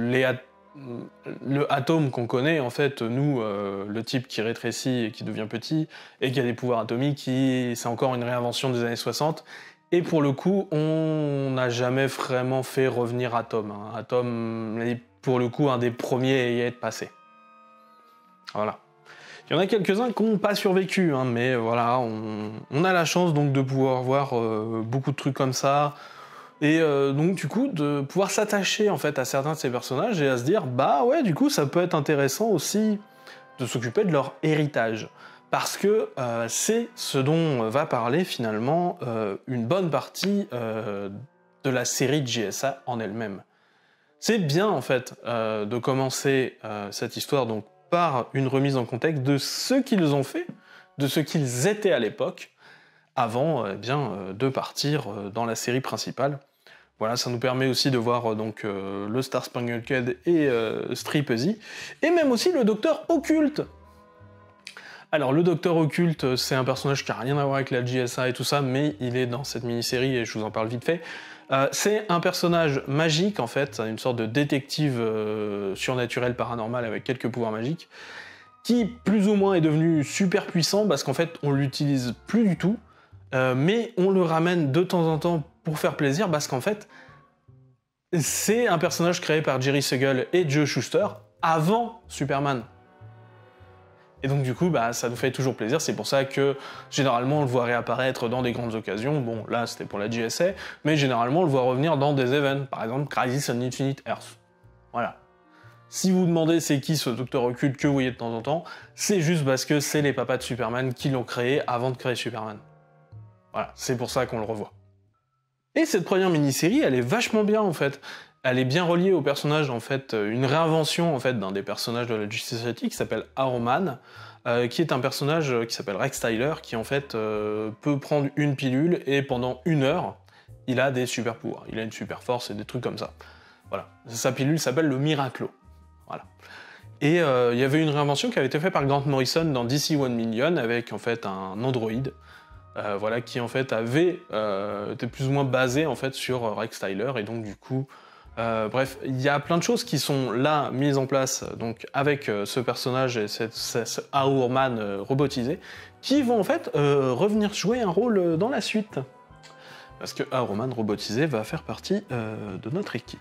Le Atom qu'on connaît, en fait, nous, le type qui rétrécit et qui devient petit, et qui a des pouvoirs atomiques, c'est encore une réinvention des années 60. Et pour le coup, on n'a jamais vraiment fait revenir Atom. Hein. Atom est pour le coup un des premiers à y être passé. Voilà. Il y en a quelques-uns qui n'ont pas survécu, hein, mais voilà, on a la chance donc de pouvoir voir beaucoup de trucs comme ça, et donc du coup de pouvoir s'attacher en fait à certains de ces personnages et à se dire bah ouais, du coup ça peut être intéressant aussi de s'occuper de leur héritage, parce que c'est ce dont va parler finalement une bonne partie de la série de JSA en elle-même. C'est bien en fait de commencer cette histoire donc par une remise en contexte de ce qu'ils ont fait, de ce qu'ils étaient à l'époque, avant de partir dans la série principale. Voilà, ça nous permet aussi de voir donc le Star Spangled Kid et Stripesy, et même aussi le Docteur Occulte. Alors le Docteur Occulte, c'est un personnage qui n'a rien à voir avec la JSA et tout ça, mais il est dans cette mini-série et je vous en parle vite fait. C'est un personnage magique en fait, une sorte de détective surnaturel paranormal avec quelques pouvoirs magiques, qui plus ou moins est devenu super puissant parce qu'en fait on l'utilise plus du tout, mais on le ramène de temps en temps pour faire plaisir parce qu'en fait c'est un personnage créé par Jerry Siegel et Joe Shuster avant Superman. Et donc du coup, ça nous fait toujours plaisir, c'est pour ça que généralement on le voit réapparaître dans des grandes occasions, bon là c'était pour la JSA, mais généralement on le voit revenir dans des events, par exemple Crisis on Infinite Earth. Voilà. Si vous demandez c'est qui ce Docteur Occulte que vous voyez de temps en temps, c'est juste parce que c'est les papas de Superman qui l'ont créé avant de créer Superman. Voilà, c'est pour ça qu'on le revoit. Et cette première mini-série, elle est vachement bien en fait. Elle est bien reliée au personnage, en fait, une réinvention en fait d'un des personnages de la Justice Society qui s'appelle Arrow Man, qui est un personnage qui s'appelle Rex Tyler, qui en fait peut prendre une pilule et pendant 1 heure, il a des super pouvoirs, il a une super force et des trucs comme ça. Voilà, sa pilule s'appelle le Miraclo. Voilà. Et il y avait une réinvention qui avait été faite par Grant Morrison dans DC 1 Million avec en fait un androïde. Voilà, qui en fait était plus ou moins basé en fait sur Rex Tyler et donc du coup bref, il y a plein de choses qui sont là mises en place donc avec ce personnage et ce Hourman robotisé qui vont en fait revenir jouer un rôle dans la suite parce que Hourman robotisé va faire partie de notre équipe.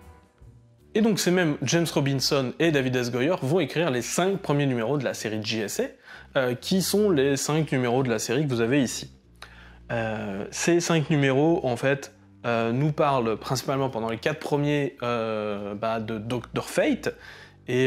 Et donc c'est même James Robinson et David S. Goyer vont écrire les 5 premiers numéros de la série JSA qui sont les 5 numéros de la série que vous avez ici. Ces 5 numéros en fait nous parle principalement pendant les 4 premiers de Dr. Fate et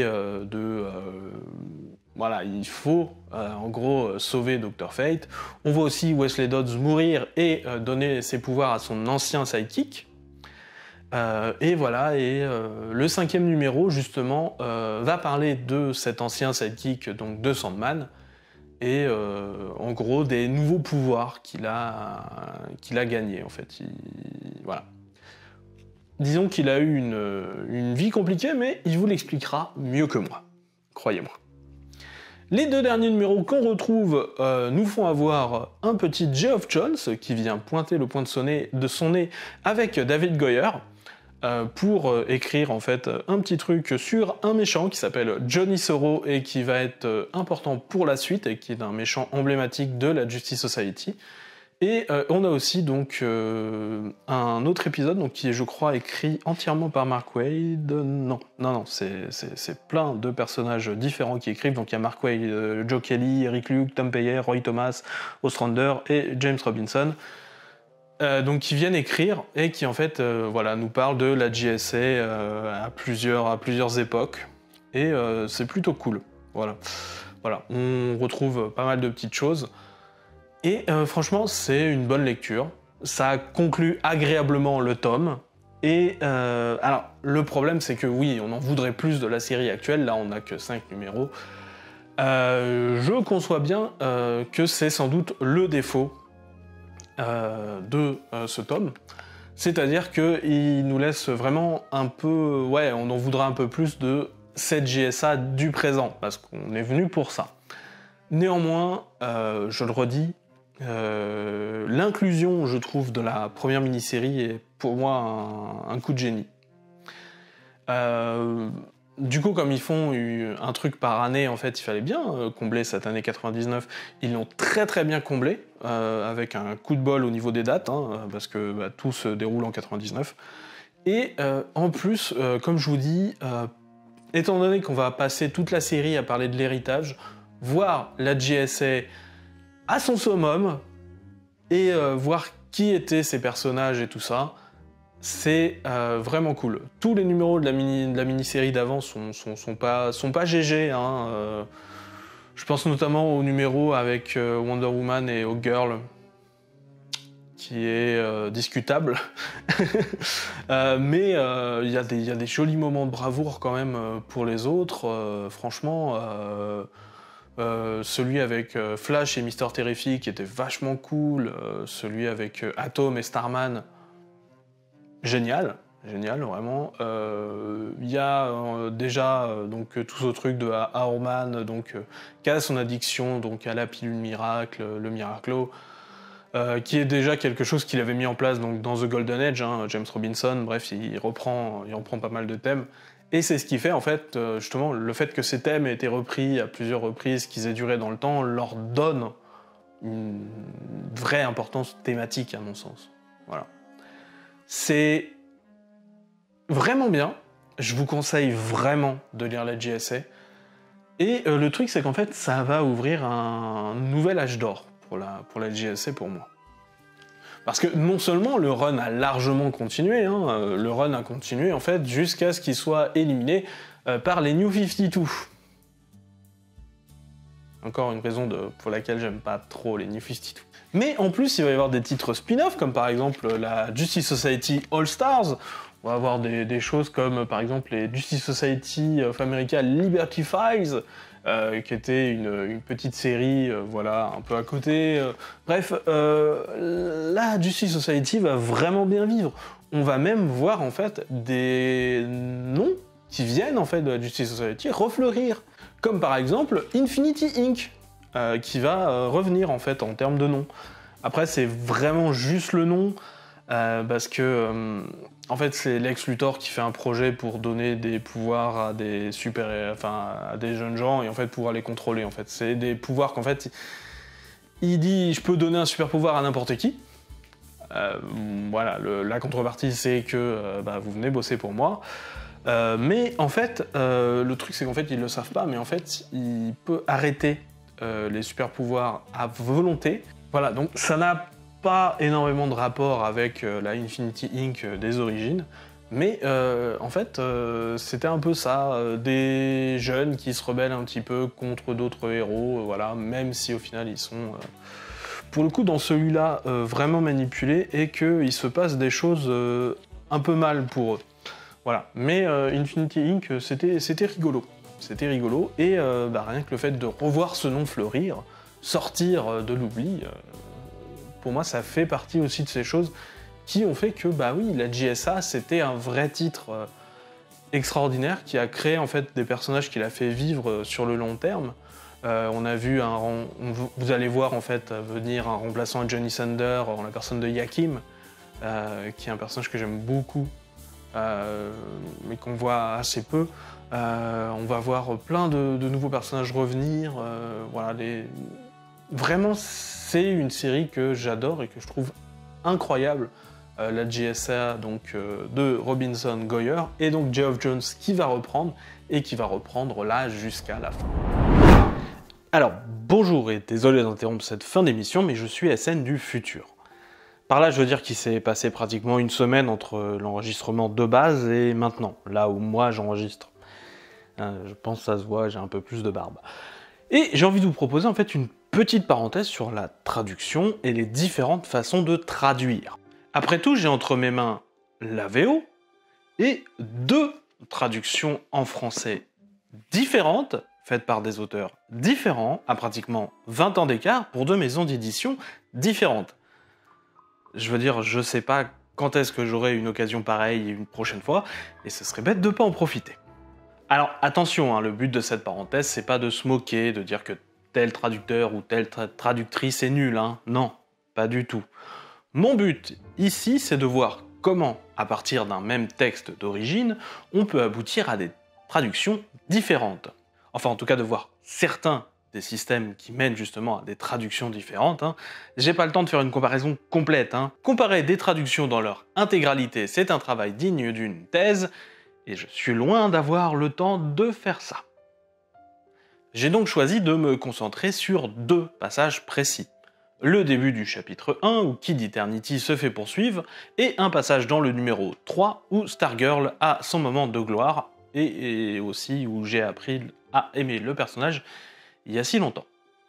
voilà, il faut en gros sauver Dr. Fate. On voit aussi Wesley Dodds mourir et donner ses pouvoirs à son ancien sidekick. Et voilà, et le 5e numéro justement va parler de cet ancien sidekick, donc de Sandman, et en gros des nouveaux pouvoirs qu'il a gagnés en fait. Voilà. Disons qu'il a eu une vie compliquée, mais il vous l'expliquera mieux que moi, croyez-moi. Les 2 derniers numéros qu'on retrouve nous font avoir un petit Geoff Johns qui vient pointer le point de son nez avec David Goyer pour écrire en fait un petit truc sur un méchant qui s'appelle Johnny Sorrow et qui va être important pour la suite et qui est un méchant emblématique de la Justice Society. Et on a aussi donc un autre épisode donc, qui est je crois écrit entièrement par Mark Waid. Non, c'est plein de personnages différents qui écrivent. Donc il y a Mark Waid, Joe Kelly, Eric Luke, Tom Peyer, Roy Thomas, Ostrander et James Robinson. Donc qui viennent écrire et qui en fait voilà, nous parlent de la JSA à plusieurs époques et c'est plutôt cool. Voilà, on retrouve pas mal de petites choses et franchement c'est une bonne lecture. Ça conclut agréablement le tome et alors le problème c'est que oui, on en voudrait plus de la série actuelle. Là on n'a que 5 numéros. Je conçois bien que c'est sans doute le défaut de ce tome, c'est-à-dire qu'il nous laisse vraiment un peu, ouais, on en voudra un peu plus de cette JSA du présent, parce qu'on est venu pour ça. Néanmoins, je le redis, l'inclusion, je trouve, de la première mini-série est pour moi un coup de génie. Du coup, comme ils font un truc par année, en fait, il fallait bien combler cette année 99. Ils l'ont très très bien comblé, avec un coup de bol au niveau des dates, hein, parce que tout se déroule en 99. Et en plus, comme je vous dis, étant donné qu'on va passer toute la série à parler de l'héritage, voir la JSA à son summum, et voir qui étaient ces personnages et tout ça, c'est vraiment cool. Tous les numéros de la mini-série d'avant sont pas GG, hein, Je pense notamment au numéro avec Wonder Woman et Hawkgirl, qui est discutable. Mais il y a des jolis moments de bravoure quand même pour les autres. Franchement, celui avec Flash et Mister Terrific était vachement cool. Celui avec Atom et Starman, génial. Génial, vraiment. Il y a déjà donc tout ce truc de Hourman, donc qui a son addiction donc à la pilule miracle, le Miraclo, qui est déjà quelque chose qu'il avait mis en place donc dans The Golden Age, hein, James Robinson. Bref, il reprend pas mal de thèmes. Et c'est ce qui fait en fait justement le fait que ces thèmes aient été repris à plusieurs reprises, qu'ils aient duré dans le temps, leur donne une vraie importance thématique à mon sens. Voilà. C'est vraiment bien, je vous conseille vraiment de lire la JSA. Et le truc, c'est qu'en fait, ça va ouvrir un nouvel âge d'or pour la JSA pour moi. Parce que non seulement le run a largement continué, hein, le run a continué en fait jusqu'à ce qu'il soit éliminé par les New 52. Encore une raison pour laquelle j'aime pas trop les New 52. Mais en plus, il va y avoir des titres spin-off, comme par exemple la Justice Society All Stars. On va avoir des choses comme par exemple les Justice Society of America Liberty Files, qui était une petite série, voilà, un peu à côté. Bref, la Justice Society va vraiment bien vivre. On va même voir en fait des noms qui viennent en fait de la Justice Society refleurir, comme par exemple Infinity Inc., qui va revenir en fait en termes de nom. Après, c'est vraiment juste le nom. Parce que en fait c'est Lex Luthor qui fait un projet pour donner des pouvoirs à des à des jeunes gens et en fait pouvoir les contrôler. En fait, c'est des pouvoirs qu'en fait il dit je peux donner un super pouvoir à n'importe qui. Voilà, la contrepartie c'est que vous venez bosser pour moi. Mais en fait le truc c'est qu'en fait ils le savent pas, mais en fait il peut arrêter les super pouvoirs à volonté. Voilà, donc ça n'a pas énormément de rapport avec la Infinity Inc. Des origines, mais en fait c'était un peu ça, des jeunes qui se rebellent un petit peu contre d'autres héros, voilà, même si au final ils sont pour le coup dans celui-là vraiment manipulés et qu'il se passe des choses un peu mal pour eux. Voilà, mais Infinity Inc. c'était rigolo. C'était rigolo, et rien que le fait de revoir ce nom fleurir, sortir de l'oubli, pour moi, ça fait partie aussi de ces choses qui ont fait que, oui, la JSA, c'était un vrai titre extraordinaire qui a créé, en fait, des personnages qu'il a fait vivre sur le long terme. On a vu vous allez voir, en fait, venir un remplaçant à Johnny Thunder en la personne de Yakim, qui est un personnage que j'aime beaucoup, mais qu'on voit assez peu. On va voir plein de nouveaux personnages revenir, voilà, vraiment, c'est une série que j'adore et que je trouve incroyable. La JSA donc, de Robinson Goyer, et donc Geoff Johns qui va reprendre, et qui va reprendre là jusqu'à la fin. Alors, bonjour et désolé d'interrompre cette fin d'émission, mais je suis SN du futur. Par là, je veux dire qu'il s'est passé pratiquement une semaine entre l'enregistrement de base et maintenant, là où moi j'enregistre. Je pense que ça se voit, j'ai un peu plus de barbe. Et j'ai envie de vous proposer en fait une petite parenthèse sur la traduction et les différentes façons de traduire. Après tout, j'ai entre mes mains la VO et 2 traductions en français différentes, faites par des auteurs différents, à pratiquement 20 ans d'écart, pour 2 maisons d'édition différentes. Je veux dire, je sais pas quand est-ce que j'aurai une occasion pareille une prochaine fois, et ce serait bête de pas en profiter. Alors attention, le but de cette parenthèse, c'est pas de se moquer, de dire que tel traducteur ou telle traductrice est nul, non, pas du tout. Mon but ici, c'est de voir comment, à partir d'un même texte d'origine, on peut aboutir à des traductions différentes. Enfin, en tout cas, de voir certains des systèmes qui mènent justement à des traductions différentes. J'ai pas le temps de faire une comparaison complète. Comparer des traductions dans leur intégralité, c'est un travail digne d'une thèse, et je suis loin d'avoir le temps de faire ça. J'ai donc choisi de me concentrer sur 2 passages précis. Le début du chapitre 1, où Kid Eternity se fait poursuivre, et un passage dans le numéro 3, où Stargirl a son moment de gloire, et aussi où j'ai appris à aimer le personnage, il y a si longtemps.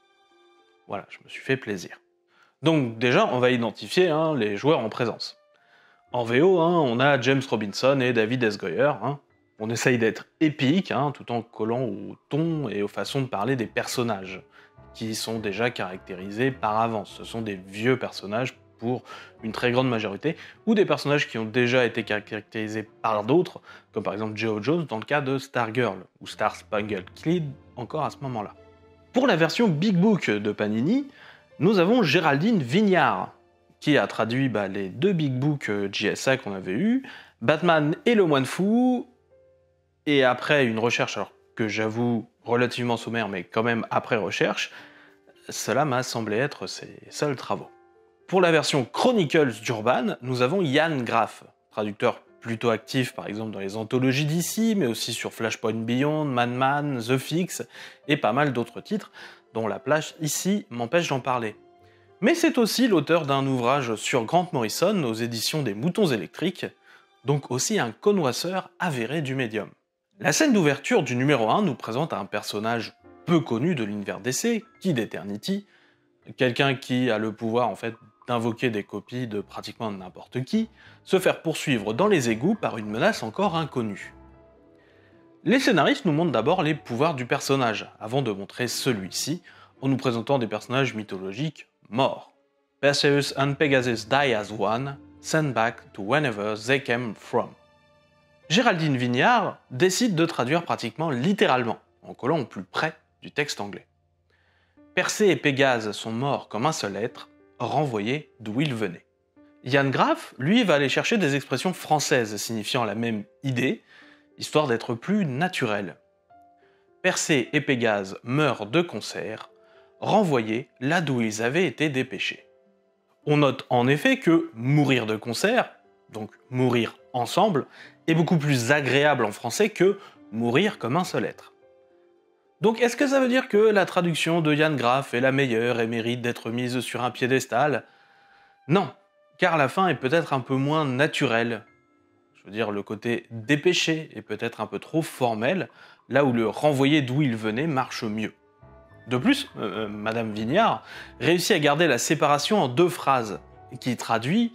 Voilà, je me suis fait plaisir. Donc déjà, on va identifier les joueurs en présence. En VO, on a James Robinson et David S. Goyer. On essaye d'être épique, tout en collant au ton et aux façons de parler des personnages, qui sont déjà caractérisés par avance. Ce sont des vieux personnages pour une très grande majorité, ou des personnages qui ont déjà été caractérisés par d'autres, comme par exemple Geoff Johns dans le cas de Stargirl, ou Star Spangled Kid encore à ce moment-là. Pour la version Big Book de Panini, nous avons Géraldine Vignard, qui a traduit les 2 Big Book JSA qu'on avait eu, Batman et le Moine Fou, et après une recherche, alors que j'avoue relativement sommaire, mais quand même après recherche, cela m'a semblé être ses seuls travaux. Pour la version Chronicles d'Urban, nous avons Ian Graff, traducteur plutôt actif par exemple dans les anthologies d'ici, mais aussi sur Flashpoint Beyond, Madman, The Fix, et pas mal d'autres titres, dont la plage ici m'empêche d'en parler. Mais c'est aussi l'auteur d'un ouvrage sur Grant Morrison aux éditions des Moutons électriques, donc aussi un connoisseur avéré du médium. La scène d'ouverture du numéro 1 nous présente un personnage peu connu de l'univers DC, Kid Eternity, quelqu'un qui a le pouvoir en fait d'invoquer des copies de pratiquement n'importe qui, se faire poursuivre dans les égouts par une menace encore inconnue. Les scénaristes nous montrent d'abord les pouvoirs du personnage, avant de montrer celui-ci, en nous présentant des personnages mythologiques morts. Perseus and Pegasus die as one, sent back to whenever they came from. Géraldine Vignard décide de traduire pratiquement littéralement, en collant au plus près du texte anglais. Persée et Pégase sont morts comme un seul être, renvoyés d'où ils venaient. Ian Graff, lui, va aller chercher des expressions françaises signifiant la même idée, histoire d'être plus naturel. Persée et Pégase meurent de concert, renvoyés là d'où ils avaient été dépêchés. On note en effet que mourir de concert, donc mourir ensemble, est beaucoup plus agréable en français que mourir comme un seul être. Donc est-ce que ça veut dire que la traduction de Ian Graff est la meilleure et mérite d'être mise sur un piédestal? Non, car la fin est peut-être un peu moins naturelle. Je veux dire, le côté dépêché est peut-être un peu trop formel, là où le renvoyer d'où il venait marche mieux. De plus, Madame Vignard réussit à garder la séparation en 2 phrases, qui traduit,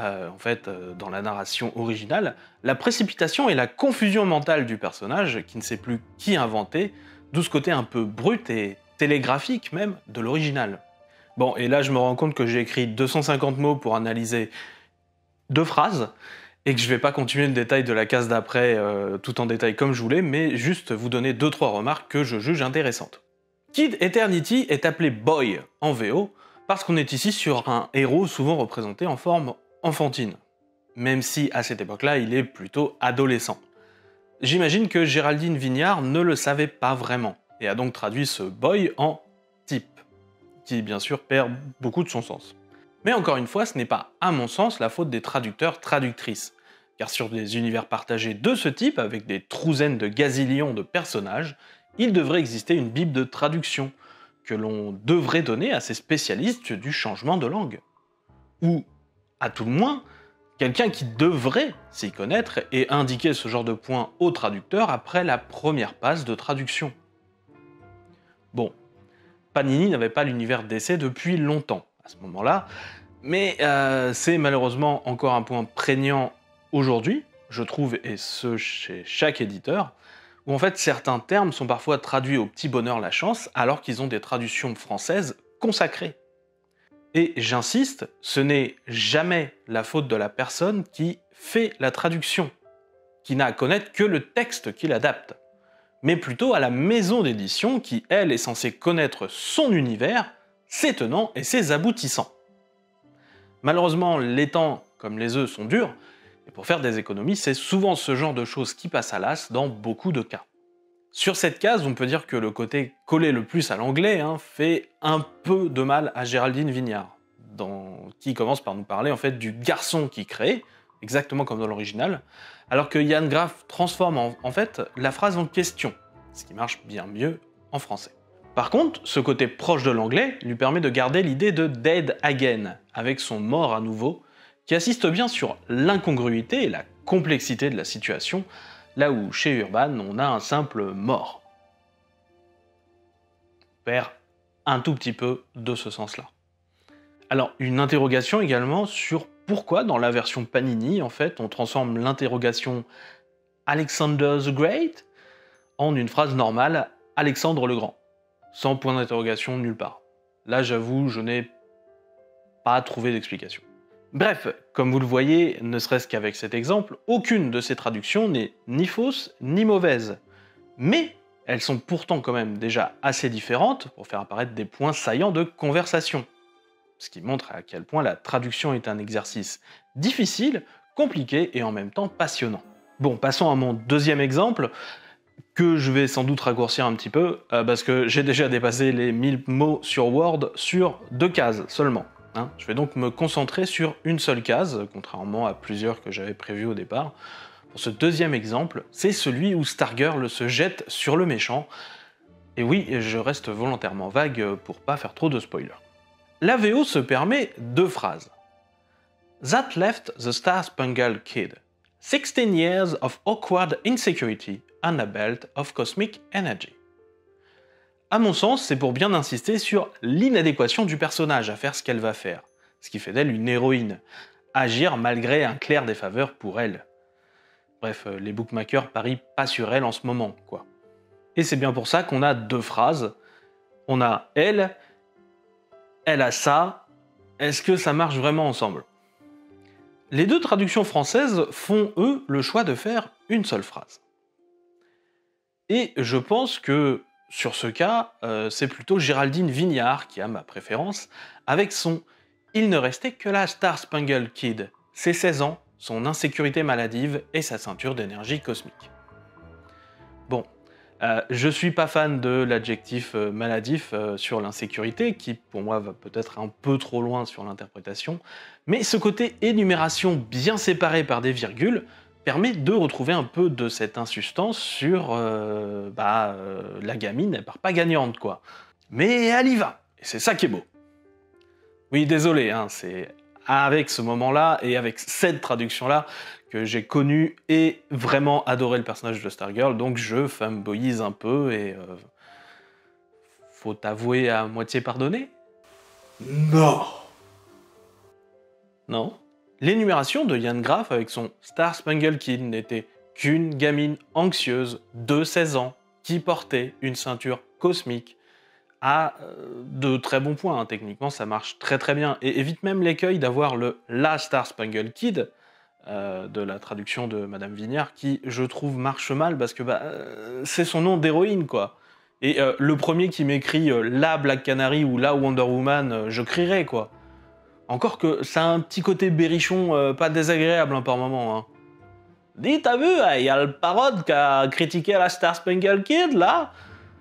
dans la narration originale, la précipitation et la confusion mentale du personnage, qui ne sait plus qui inventer, d'où ce côté un peu brut et télégraphique même de l'original. Bon, et là je me rends compte que j'ai écrit 250 mots pour analyser 2 phrases, et que je vais pas continuer le détail de la case d'après tout en détail comme je voulais, mais juste vous donner 2-3 remarques que je juge intéressantes. Kid Eternity est appelé Boy en VO, parce qu'on est ici sur un héros souvent représenté en forme enfantine, même si à cette époque-là il est plutôt adolescent. J'imagine que Géraldine Vignard ne le savait pas vraiment, et a donc traduit ce boy en type, qui bien sûr perd beaucoup de son sens. Mais encore une fois, ce n'est pas, à mon sens, la faute des traducteurs-traductrices, car sur des univers partagés de ce type, avec des trouzaines de gazillions de personnages, il devrait exister une bible de traduction, que l'on devrait donner à ces spécialistes du changement de langue. Ou, à tout le moins, quelqu'un qui devrait s'y connaître et indiquer ce genre de points au traducteur après la première passe de traduction. Bon, Panini n'avait pas l'univers DC depuis longtemps, à ce moment-là, mais c'est malheureusement encore un point prégnant aujourd'hui, je trouve, et ce chez chaque éditeur, où en fait certains termes sont parfois traduits au petit bonheur la chance, alors qu'ils ont des traductions françaises consacrées. Et j'insiste, ce n'est jamais la faute de la personne qui fait la traduction, qui n'a à connaître que le texte qu'il adapte, mais plutôt à la maison d'édition qui, elle, est censée connaître son univers, ses tenants et ses aboutissants. Malheureusement, les temps, comme les œufs, sont durs, et pour faire des économies, c'est souvent ce genre de choses qui passent à l'as dans beaucoup de cas. Sur cette case, on peut dire que le côté collé le plus à l'anglais fait un peu de mal à Géraldine Vignard, qui commence par nous parler en fait du garçon qui crée, exactement comme dans l'original, alors que Ian Graff transforme en fait la phrase en question, ce qui marche bien mieux en français. Par contre, ce côté proche de l'anglais lui permet de garder l'idée de dead again, avec son mort à nouveau, qui assiste bien sur l'incongruité et la complexité de la situation, là où chez Urban on a un simple mort. perd un tout petit peu de ce sens-là. Alors, une interrogation également sur pourquoi dans la version Panini, en fait, on transforme l'interrogation Alexander the Great en une phrase normale Alexandre le Grand, sans point d'interrogation nulle part. Là, j'avoue, je n'ai pas trouvé d'explication. Bref, comme vous le voyez, ne serait-ce qu'avec cet exemple, aucune de ces traductions n'est ni fausse ni mauvaise. Mais elles sont pourtant quand même déjà assez différentes pour faire apparaître des points saillants de conversation. Ce qui montre à quel point la traduction est un exercice difficile, compliqué et en même temps passionnant. Bon, passons à mon deuxième exemple, que je vais sans doute raccourcir un petit peu, parce que j'ai déjà dépassé les 1000 mots sur Word sur 2 cases seulement. Je vais donc me concentrer sur une seule case, contrairement à plusieurs que j'avais prévues au départ. Pour ce deuxième exemple, c'est celui où Stargirl se jette sur le méchant. Et oui, je reste volontairement vague pour pas faire trop de spoilers. La VO se permet 2 phrases. That left the Star-Spangled Kid. 16 years of awkward insecurity and a belt of cosmic energy. À mon sens, c'est pour bien insister sur l'inadéquation du personnage à faire ce qu'elle va faire, ce qui fait d'elle une héroïne, agir malgré un clair défaveur pour elle. Bref, les bookmakers parient pas sur elle en ce moment, quoi. Et c'est bien pour ça qu'on a 2 phrases. On a elle a ça, est-ce que ça marche vraiment ensemble? Les 2 traductions françaises font, eux, le choix de faire une seule phrase. Et je pense que, sur ce cas, c'est plutôt Géraldine Vignard qui a ma préférence, avec son « Il ne restait que la Star-Spangled Kid, ses 16 ans, son insécurité maladive et sa ceinture d'énergie cosmique ». Bon, je suis pas fan de l'adjectif maladif sur l'insécurité, qui pour moi va peut-être un peu trop loin sur l'interprétation, mais ce côté énumération bien séparé par des virgules permet de retrouver un peu de cette insustance sur la gamine, elle part pas gagnante quoi. Mais elle y va, et c'est ça qui est beau. Oui, désolé, c'est avec ce moment-là et avec cette traduction-là que j'ai connu et vraiment adoré le personnage de Stargirl, donc je fanboyise un peu et faut t'avouer à moitié pardonner? Non. Non. L'énumération de Ian Graff avec son Star-Spangled Kid n'était qu'une gamine anxieuse de 16 ans qui portait une ceinture cosmique à de très bons points. Techniquement, ça marche très très bien. Et évite même l'écueil d'avoir la Star-Spangled Kid de la traduction de Madame Vignard qui, je trouve, marche mal parce que c'est son nom d'héroïne, quoi. Et le premier qui m'écrit la Black Canary ou la Wonder Woman, je crierais, quoi. Encore que ça a un petit côté berrichon pas désagréable par moment. Dis, t'as vu, il y a le parode qui a critiqué la Star-Spangled Kid, là.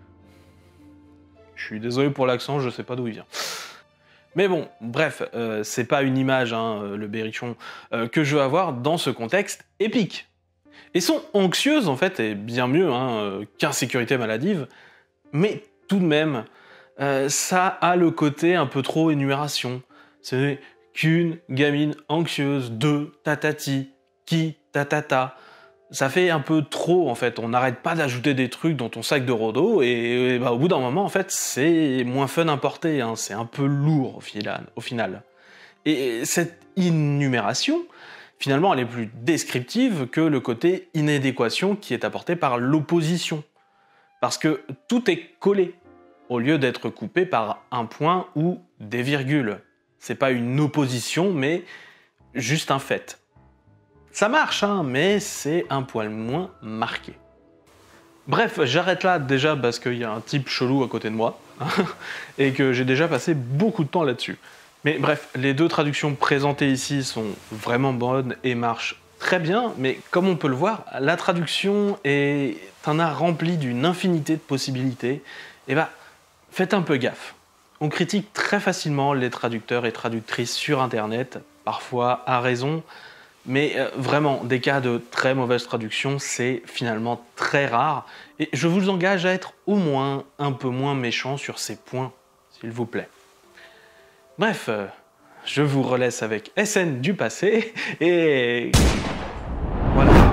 Je suis désolé pour l'accent, je sais pas d'où il vient. Mais bon, bref, c'est pas une image, le berrichon, que je veux avoir dans ce contexte épique. Et son anxieuse, en fait, est bien mieux qu'insécurité maladive, mais tout de même, ça a le côté un peu trop énumération. C'est qu'une gamine anxieuse, de tatati, qui tatata. Ça fait un peu trop, en fait. On n'arrête pas d'ajouter des trucs dans ton sac de Rodo, et au bout d'un moment, en fait, c'est moins fun à porter. C'est un peu lourd, au final. Et cette innumération, finalement, elle est plus descriptive que le côté inadéquation qui est apporté par l'opposition. Parce que tout est collé, au lieu d'être coupé par un point ou des virgules. C'est pas une opposition, mais juste un fait. Ça marche, mais c'est un poil moins marqué. Bref, j'arrête là déjà parce qu'il y a un type chelou à côté de moi, et que j'ai déjà passé beaucoup de temps là-dessus. Mais bref, les 2 traductions présentées ici sont vraiment bonnes et marchent très bien, mais comme on peut le voir, la traduction est un art rempli d'une infinité de possibilités, et faites un peu gaffe. On critique très facilement les traducteurs et traductrices sur internet, parfois à raison, mais vraiment, des cas de très mauvaise traduction, c'est finalement très rare, et je vous engage à être au moins un peu moins méchant sur ces points, s'il vous plaît. Bref, je vous relaisse avec SN du passé, et voilà.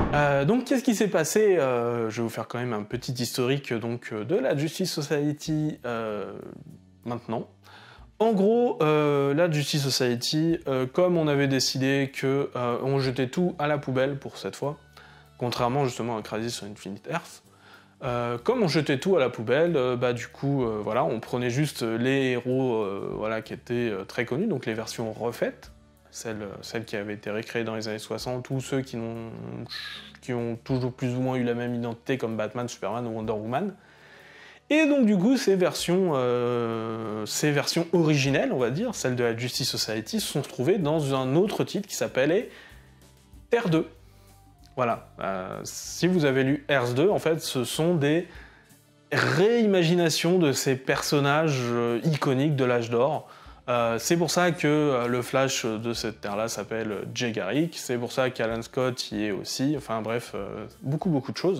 Donc qu'est-ce qui s'est passé? Je vais vous faire quand même un petit historique donc, de la Justice Society maintenant. En gros, la Justice Society, comme on avait décidé que on jetait tout à la poubelle pour cette fois, contrairement justement à Crisis on Infinite Earth, comme on jetait tout à la poubelle, du coup, voilà, on prenait juste les héros voilà, qui étaient très connus, donc les versions refaites, celles qui avaient été récréées dans les années 60, ou ceux qui ont toujours plus ou moins eu la même identité, comme Batman, Superman ou Wonder Woman. Et donc du coup, ces versions originelles, on va dire, celles de la Justice Society, se sont retrouvées dans un autre titre qui s'appelait Terre 2. Voilà. Si vous avez lu Earth 2, en fait, ce sont des réimaginations de ces personnages iconiques de l'âge d'or. C'est pour ça que le Flash de cette Terre-là s'appelle Jay Garrick, c'est pour ça qu'Alan Scott y est aussi, enfin bref, beaucoup de choses.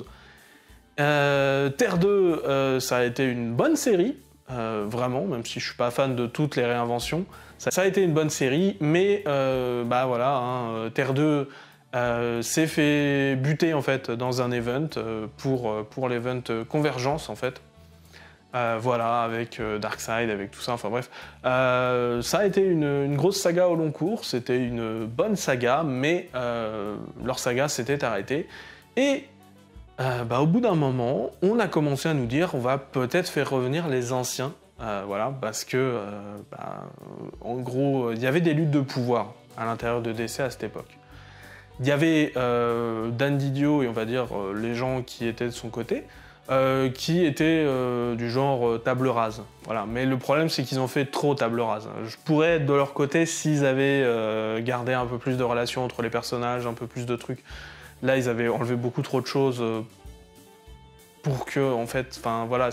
Terre 2, ça a été une bonne série, vraiment, même si je suis pas fan de toutes les réinventions. Ça a été une bonne série, mais voilà, hein, Terre 2 s'est fait buter en fait dans un event pour l'event Convergence en fait. Voilà, avec Darkseid, avec tout ça, enfin bref. Ça a été une grosse saga au long cours, c'était une bonne saga, mais leur saga s'était arrêtée. Et au bout d'un moment, on a commencé à nous dire on va peut-être faire revenir les anciens, voilà, parce que, en gros, il y avait des luttes de pouvoir à l'intérieur de DC à cette époque. Il y avait Dan Didio et on va dire les gens qui étaient de son côté, qui étaient du genre table rase. Voilà. Mais le problème, c'est qu'ils ont fait trop table rase. Je pourrais être de leur côté s'ils avaient gardé un peu plus de relations entre les personnages, un peu plus de trucs. Là, ils avaient enlevé beaucoup trop de choses pour que, en fait, enfin voilà,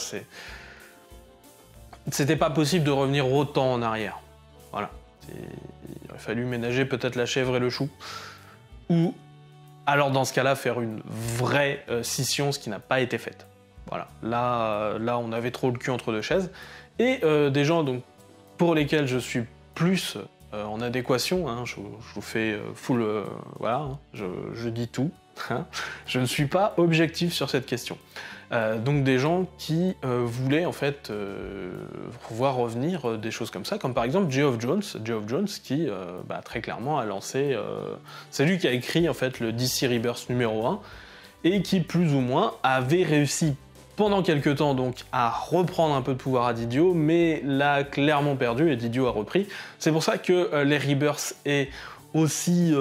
c'était pas possible de revenir autant en arrière. Voilà. Il aurait fallu ménager peut-être la chèvre et le chou. Ou alors, dans ce cas-là, faire une vraie scission, ce qui n'a pas été fait. Voilà. Là, on avait trop le cul entre deux chaises. Et des gens donc, pour lesquels je suis plus en adéquation, hein, je vous fais full, voilà, hein, je dis tout, hein, je ne suis pas objectif sur cette question. Donc des gens qui voulaient en fait voir revenir des choses comme ça, comme par exemple Geoff Jones qui très clairement a lancé, c'est lui qui a écrit en fait le DC Rebirth numéro 1, et qui plus ou moins avait réussi pendant quelques temps donc à reprendre un peu de pouvoir à Didio, mais l'a clairement perdu et Didio a repris. C'est pour ça que les Rebirths est aussi...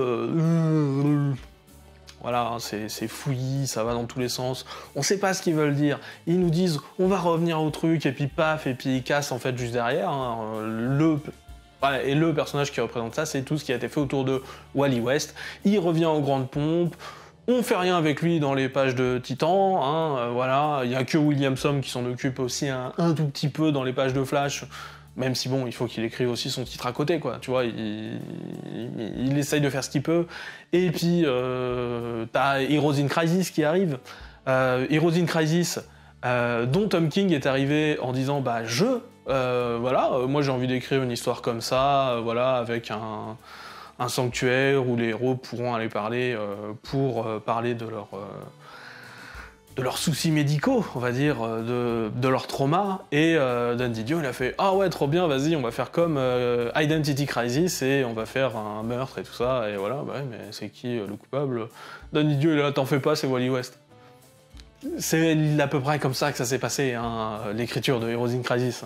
voilà, c'est fouillis, ça va dans tous les sens, on sait pas ce qu'ils veulent dire, ils nous disent on va revenir au truc, et puis paf, et puis ils cassent en fait juste derrière, hein, et le personnage qui représente ça, c'est tout ce qui a été fait autour de Wally West, il revient en grande pompe, on fait rien avec lui dans les pages de Titan, hein, voilà, il y a que Williamson qui s'en occupe aussi un tout petit peu dans les pages de Flash, même si bon, il faut qu'il écrive aussi son titre à côté, quoi, tu vois, il essaye de faire ce qu'il peut, et puis t'as Heroes in Crisis qui arrive, Heroes in Crisis, dont Tom King est arrivé en disant, voilà, moi j'ai envie d'écrire une histoire comme ça, voilà, avec un sanctuaire où les héros pourront aller parler pour parler de leurs soucis médicaux, on va dire, de leur trauma, et Dan Didio il a fait « Ah ouais, trop bien, vas-y, on va faire comme Identity Crisis, et on va faire un meurtre et tout ça, et voilà, bah ouais, mais c'est qui le coupable ?» Dan Didio il est là, t'en fais pas, c'est Wally West. C'est à peu près comme ça que ça s'est passé, hein, l'écriture de Heroes in Crisis.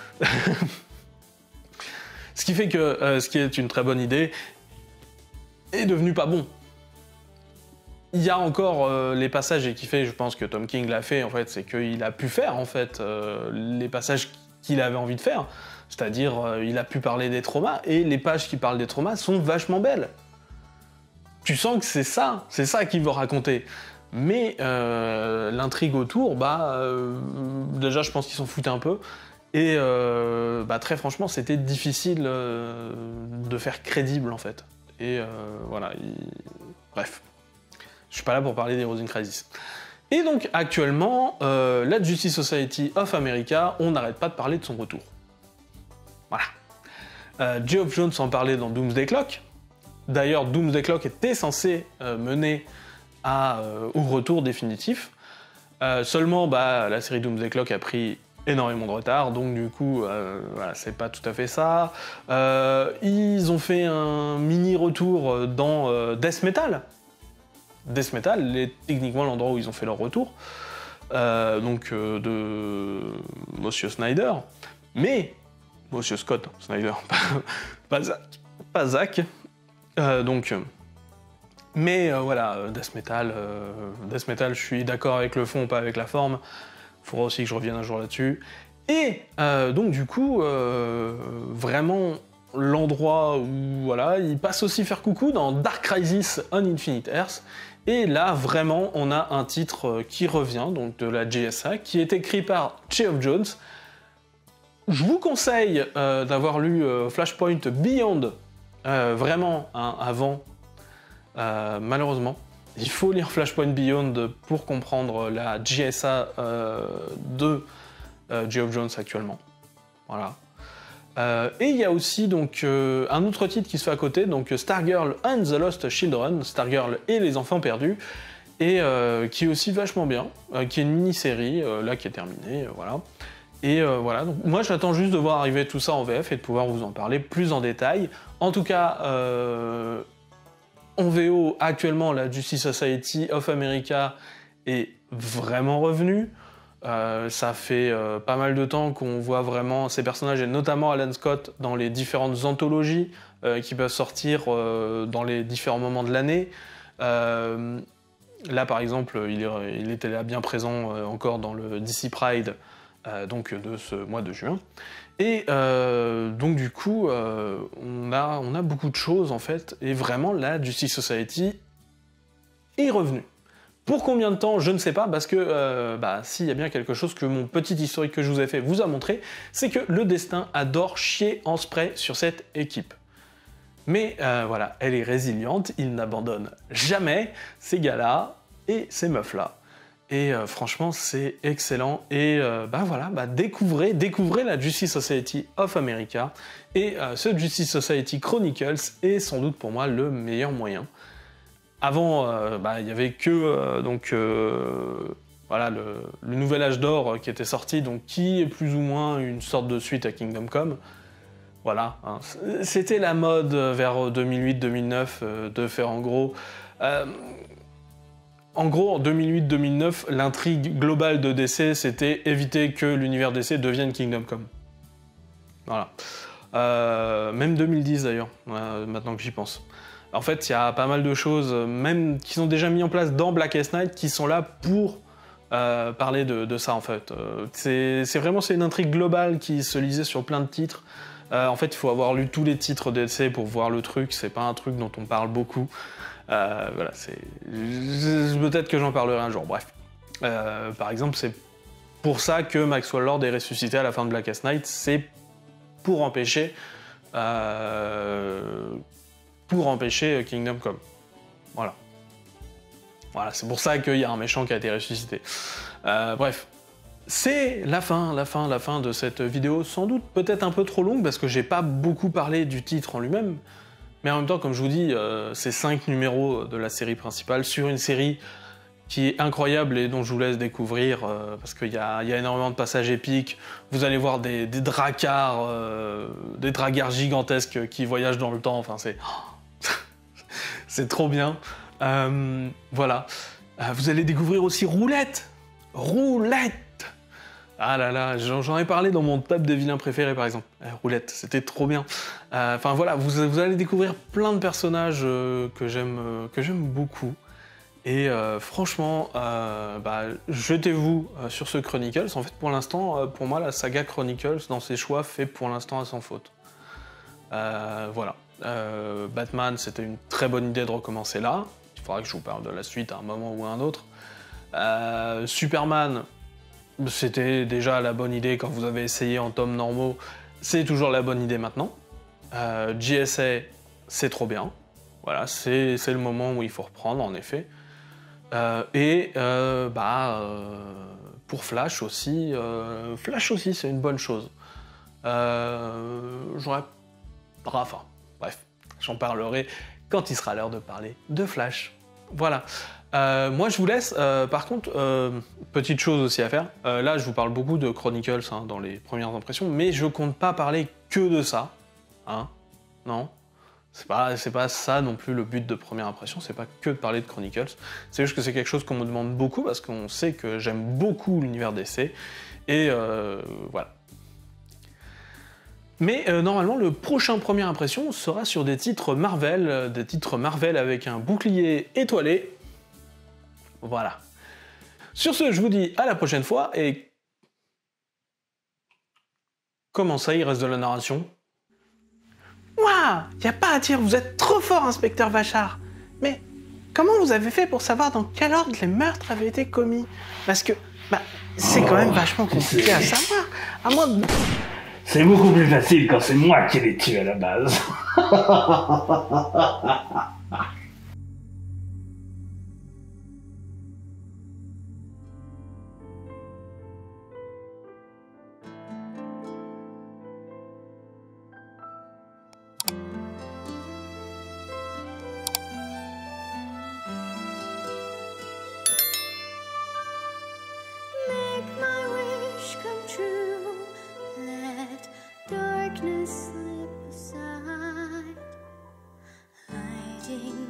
Ce qui fait que ce qui est une très bonne idée est devenu pas bon. Il y a encore les passages, et qui fait, je pense que Tom King l'a fait, en fait, c'est qu'il a pu faire, en fait, les passages qu'il avait envie de faire. C'est-à-dire, il a pu parler des traumas, et les pages qui parlent des traumas sont vachement belles. Tu sens que c'est ça qu'il veut raconter. Mais l'intrigue autour, déjà, je pense qu'ils s'en foutent un peu. Et très franchement, c'était difficile de faire crédible, en fait. Et voilà, bref. Je suis pas là pour parler d'Heroes in Crisis. Et donc, actuellement, la Justice Society of America, on n'arrête pas de parler de son retour. Voilà. Geoff Jones en parlait dans Doomsday Clock. D'ailleurs, Doomsday Clock était censé mener au retour définitif. Seulement, la série Doomsday Clock a pris énormément de retard, donc du coup, voilà, c'est pas tout à fait ça. Ils ont fait un mini-retour dans Death Metal. Death Metal est techniquement l'endroit où ils ont fait leur retour, de Monsieur Snyder, mais Monsieur Scott Snyder, pas Zack. Voilà, Death Metal, je suis d'accord avec le fond, pas avec la forme. Il faudra aussi que je revienne un jour là-dessus. Et donc du coup, vraiment l'endroit où voilà, il passe aussi faire coucou dans Dark Crisis on Infinite Earths. Et là, vraiment, on a un titre qui revient, donc de la JSA, qui est écrit par Geoff Johns. Je vous conseille d'avoir lu Flashpoint Beyond, vraiment, avant. Malheureusement, il faut lire Flashpoint Beyond pour comprendre la JSA de Geoff Johns actuellement. Voilà. Et il y a aussi donc un autre titre qui se fait à côté, donc Stargirl and the Lost Children, Stargirl et les enfants perdus, et qui est aussi vachement bien, qui est une mini-série là qui est terminée, voilà. Et voilà, donc moi j'attends juste de voir arriver tout ça en VF et de pouvoir vous en parler plus en détail. En tout cas, en VO, actuellement, la Justice Society of America est vraiment revenue. Ça fait pas mal de temps qu'on voit vraiment ces personnages, et notamment Alan Scott, dans les différentes anthologies qui peuvent sortir dans les différents moments de l'année. Là, par exemple, il était là bien présent encore dans le DC Pride, donc de ce mois de juin. Et donc du coup, on a beaucoup de choses en fait, et vraiment la Justice Society est revenue. Pour combien de temps, je ne sais pas, parce que s'il y a bien quelque chose que mon petit historique que je vous ai fait vous a montré, c'est que le destin adore chier en spray sur cette équipe. Mais voilà, elle est résiliente, il n'abandonne jamais ces gars-là et ces meufs-là. Et franchement, c'est excellent. Et découvrez la Justice Society of America. Et ce Justice Society Chronicles est sans doute pour moi le meilleur moyen. Avant, il y avait que voilà, le nouvel âge d'or qui était sorti, donc qui est plus ou moins une sorte de suite à Kingdom Come. Voilà, hein. C'était la mode vers 2008-2009 de faire en gros... En gros, en 2008-2009, l'intrigue globale de DC, c'était éviter que l'univers DC devienne Kingdom Come. Voilà. Même 2010 d'ailleurs, maintenant que j'y pense. En fait, il y a pas mal de choses, même qui sont déjà mis en place dans Blackest Night, qui sont là pour parler de ça en fait. C'est une intrigue globale qui se lisait sur plein de titres. En fait, il faut avoir lu tous les titres de DC pour voir le truc, c'est pas un truc dont on parle beaucoup. Voilà, peut-être que j'en parlerai un jour, bref. Par exemple, c'est pour ça que Maxwell Lord est ressuscité à la fin de Blackest Night, c'est pour empêcher Kingdom Come. Voilà. Voilà, c'est pour ça qu'il y a un méchant qui a été ressuscité. Bref. C'est la fin de cette vidéo, sans doute peut-être un peu trop longue, parce que j'ai pas beaucoup parlé du titre en lui-même, mais en même temps, comme je vous dis, c'est 5 numéros de la série principale, sur une série qui est incroyable et dont je vous laisse découvrir, parce qu'il y a énormément de passages épiques. Vous allez voir des dracards gigantesques qui voyagent dans le temps, enfin c'est trop bien. Voilà. Vous allez découvrir aussi Roulette. Ah là là, j'en ai parlé dans mon top des vilains préférés par exemple. Roulette, c'était trop bien. Enfin voilà, vous allez découvrir plein de personnages que j'aime beaucoup. Et franchement, jetez-vous sur ce Chronicles. En fait, pour l'instant, pour moi, la saga Chronicles, dans ses choix, fait pour l'instant à sans faute. Voilà. Batman, c'était une très bonne idée de recommencer là. Il faudra que je vous parle de la suite à un moment ou à un autre. Superman, c'était déjà la bonne idée quand vous avez essayé en tomes normaux, c'est toujours la bonne idée maintenant. JSA, c'est trop bien. Voilà, c'est le moment où il faut reprendre, en effet. Pour Flash aussi, c'est une bonne chose. Bref, j'en parlerai quand il sera l'heure de parler de Flash. Voilà. Moi, je vous laisse. Par contre, petite chose aussi à faire. Là, je vous parle beaucoup de Chronicles hein, dans les premières impressions, mais je compte pas parler que de ça. Hein, non, c'est pas ça non plus le but de première impression. C'est pas que de parler de Chronicles. C'est juste que c'est quelque chose qu'on me demande beaucoup parce qu'on sait que j'aime beaucoup l'univers DC. Et voilà. Mais normalement, le prochain première impression sera sur des titres Marvel avec un bouclier étoilé. Voilà. Sur ce, je vous dis à la prochaine fois, et... Comment ça, il reste de la narration? Ouah, y a pas à dire, vous êtes trop fort, inspecteur Vachard. Mais comment vous avez fait pour savoir dans quel ordre les meurtres avaient été commis? Parce que, c'est quand même vachement compliqué à savoir. À moins de... C'est beaucoup plus facile quand c'est moi qui les tue à la base. Make my wish come true. Let darkness slip aside. Hiding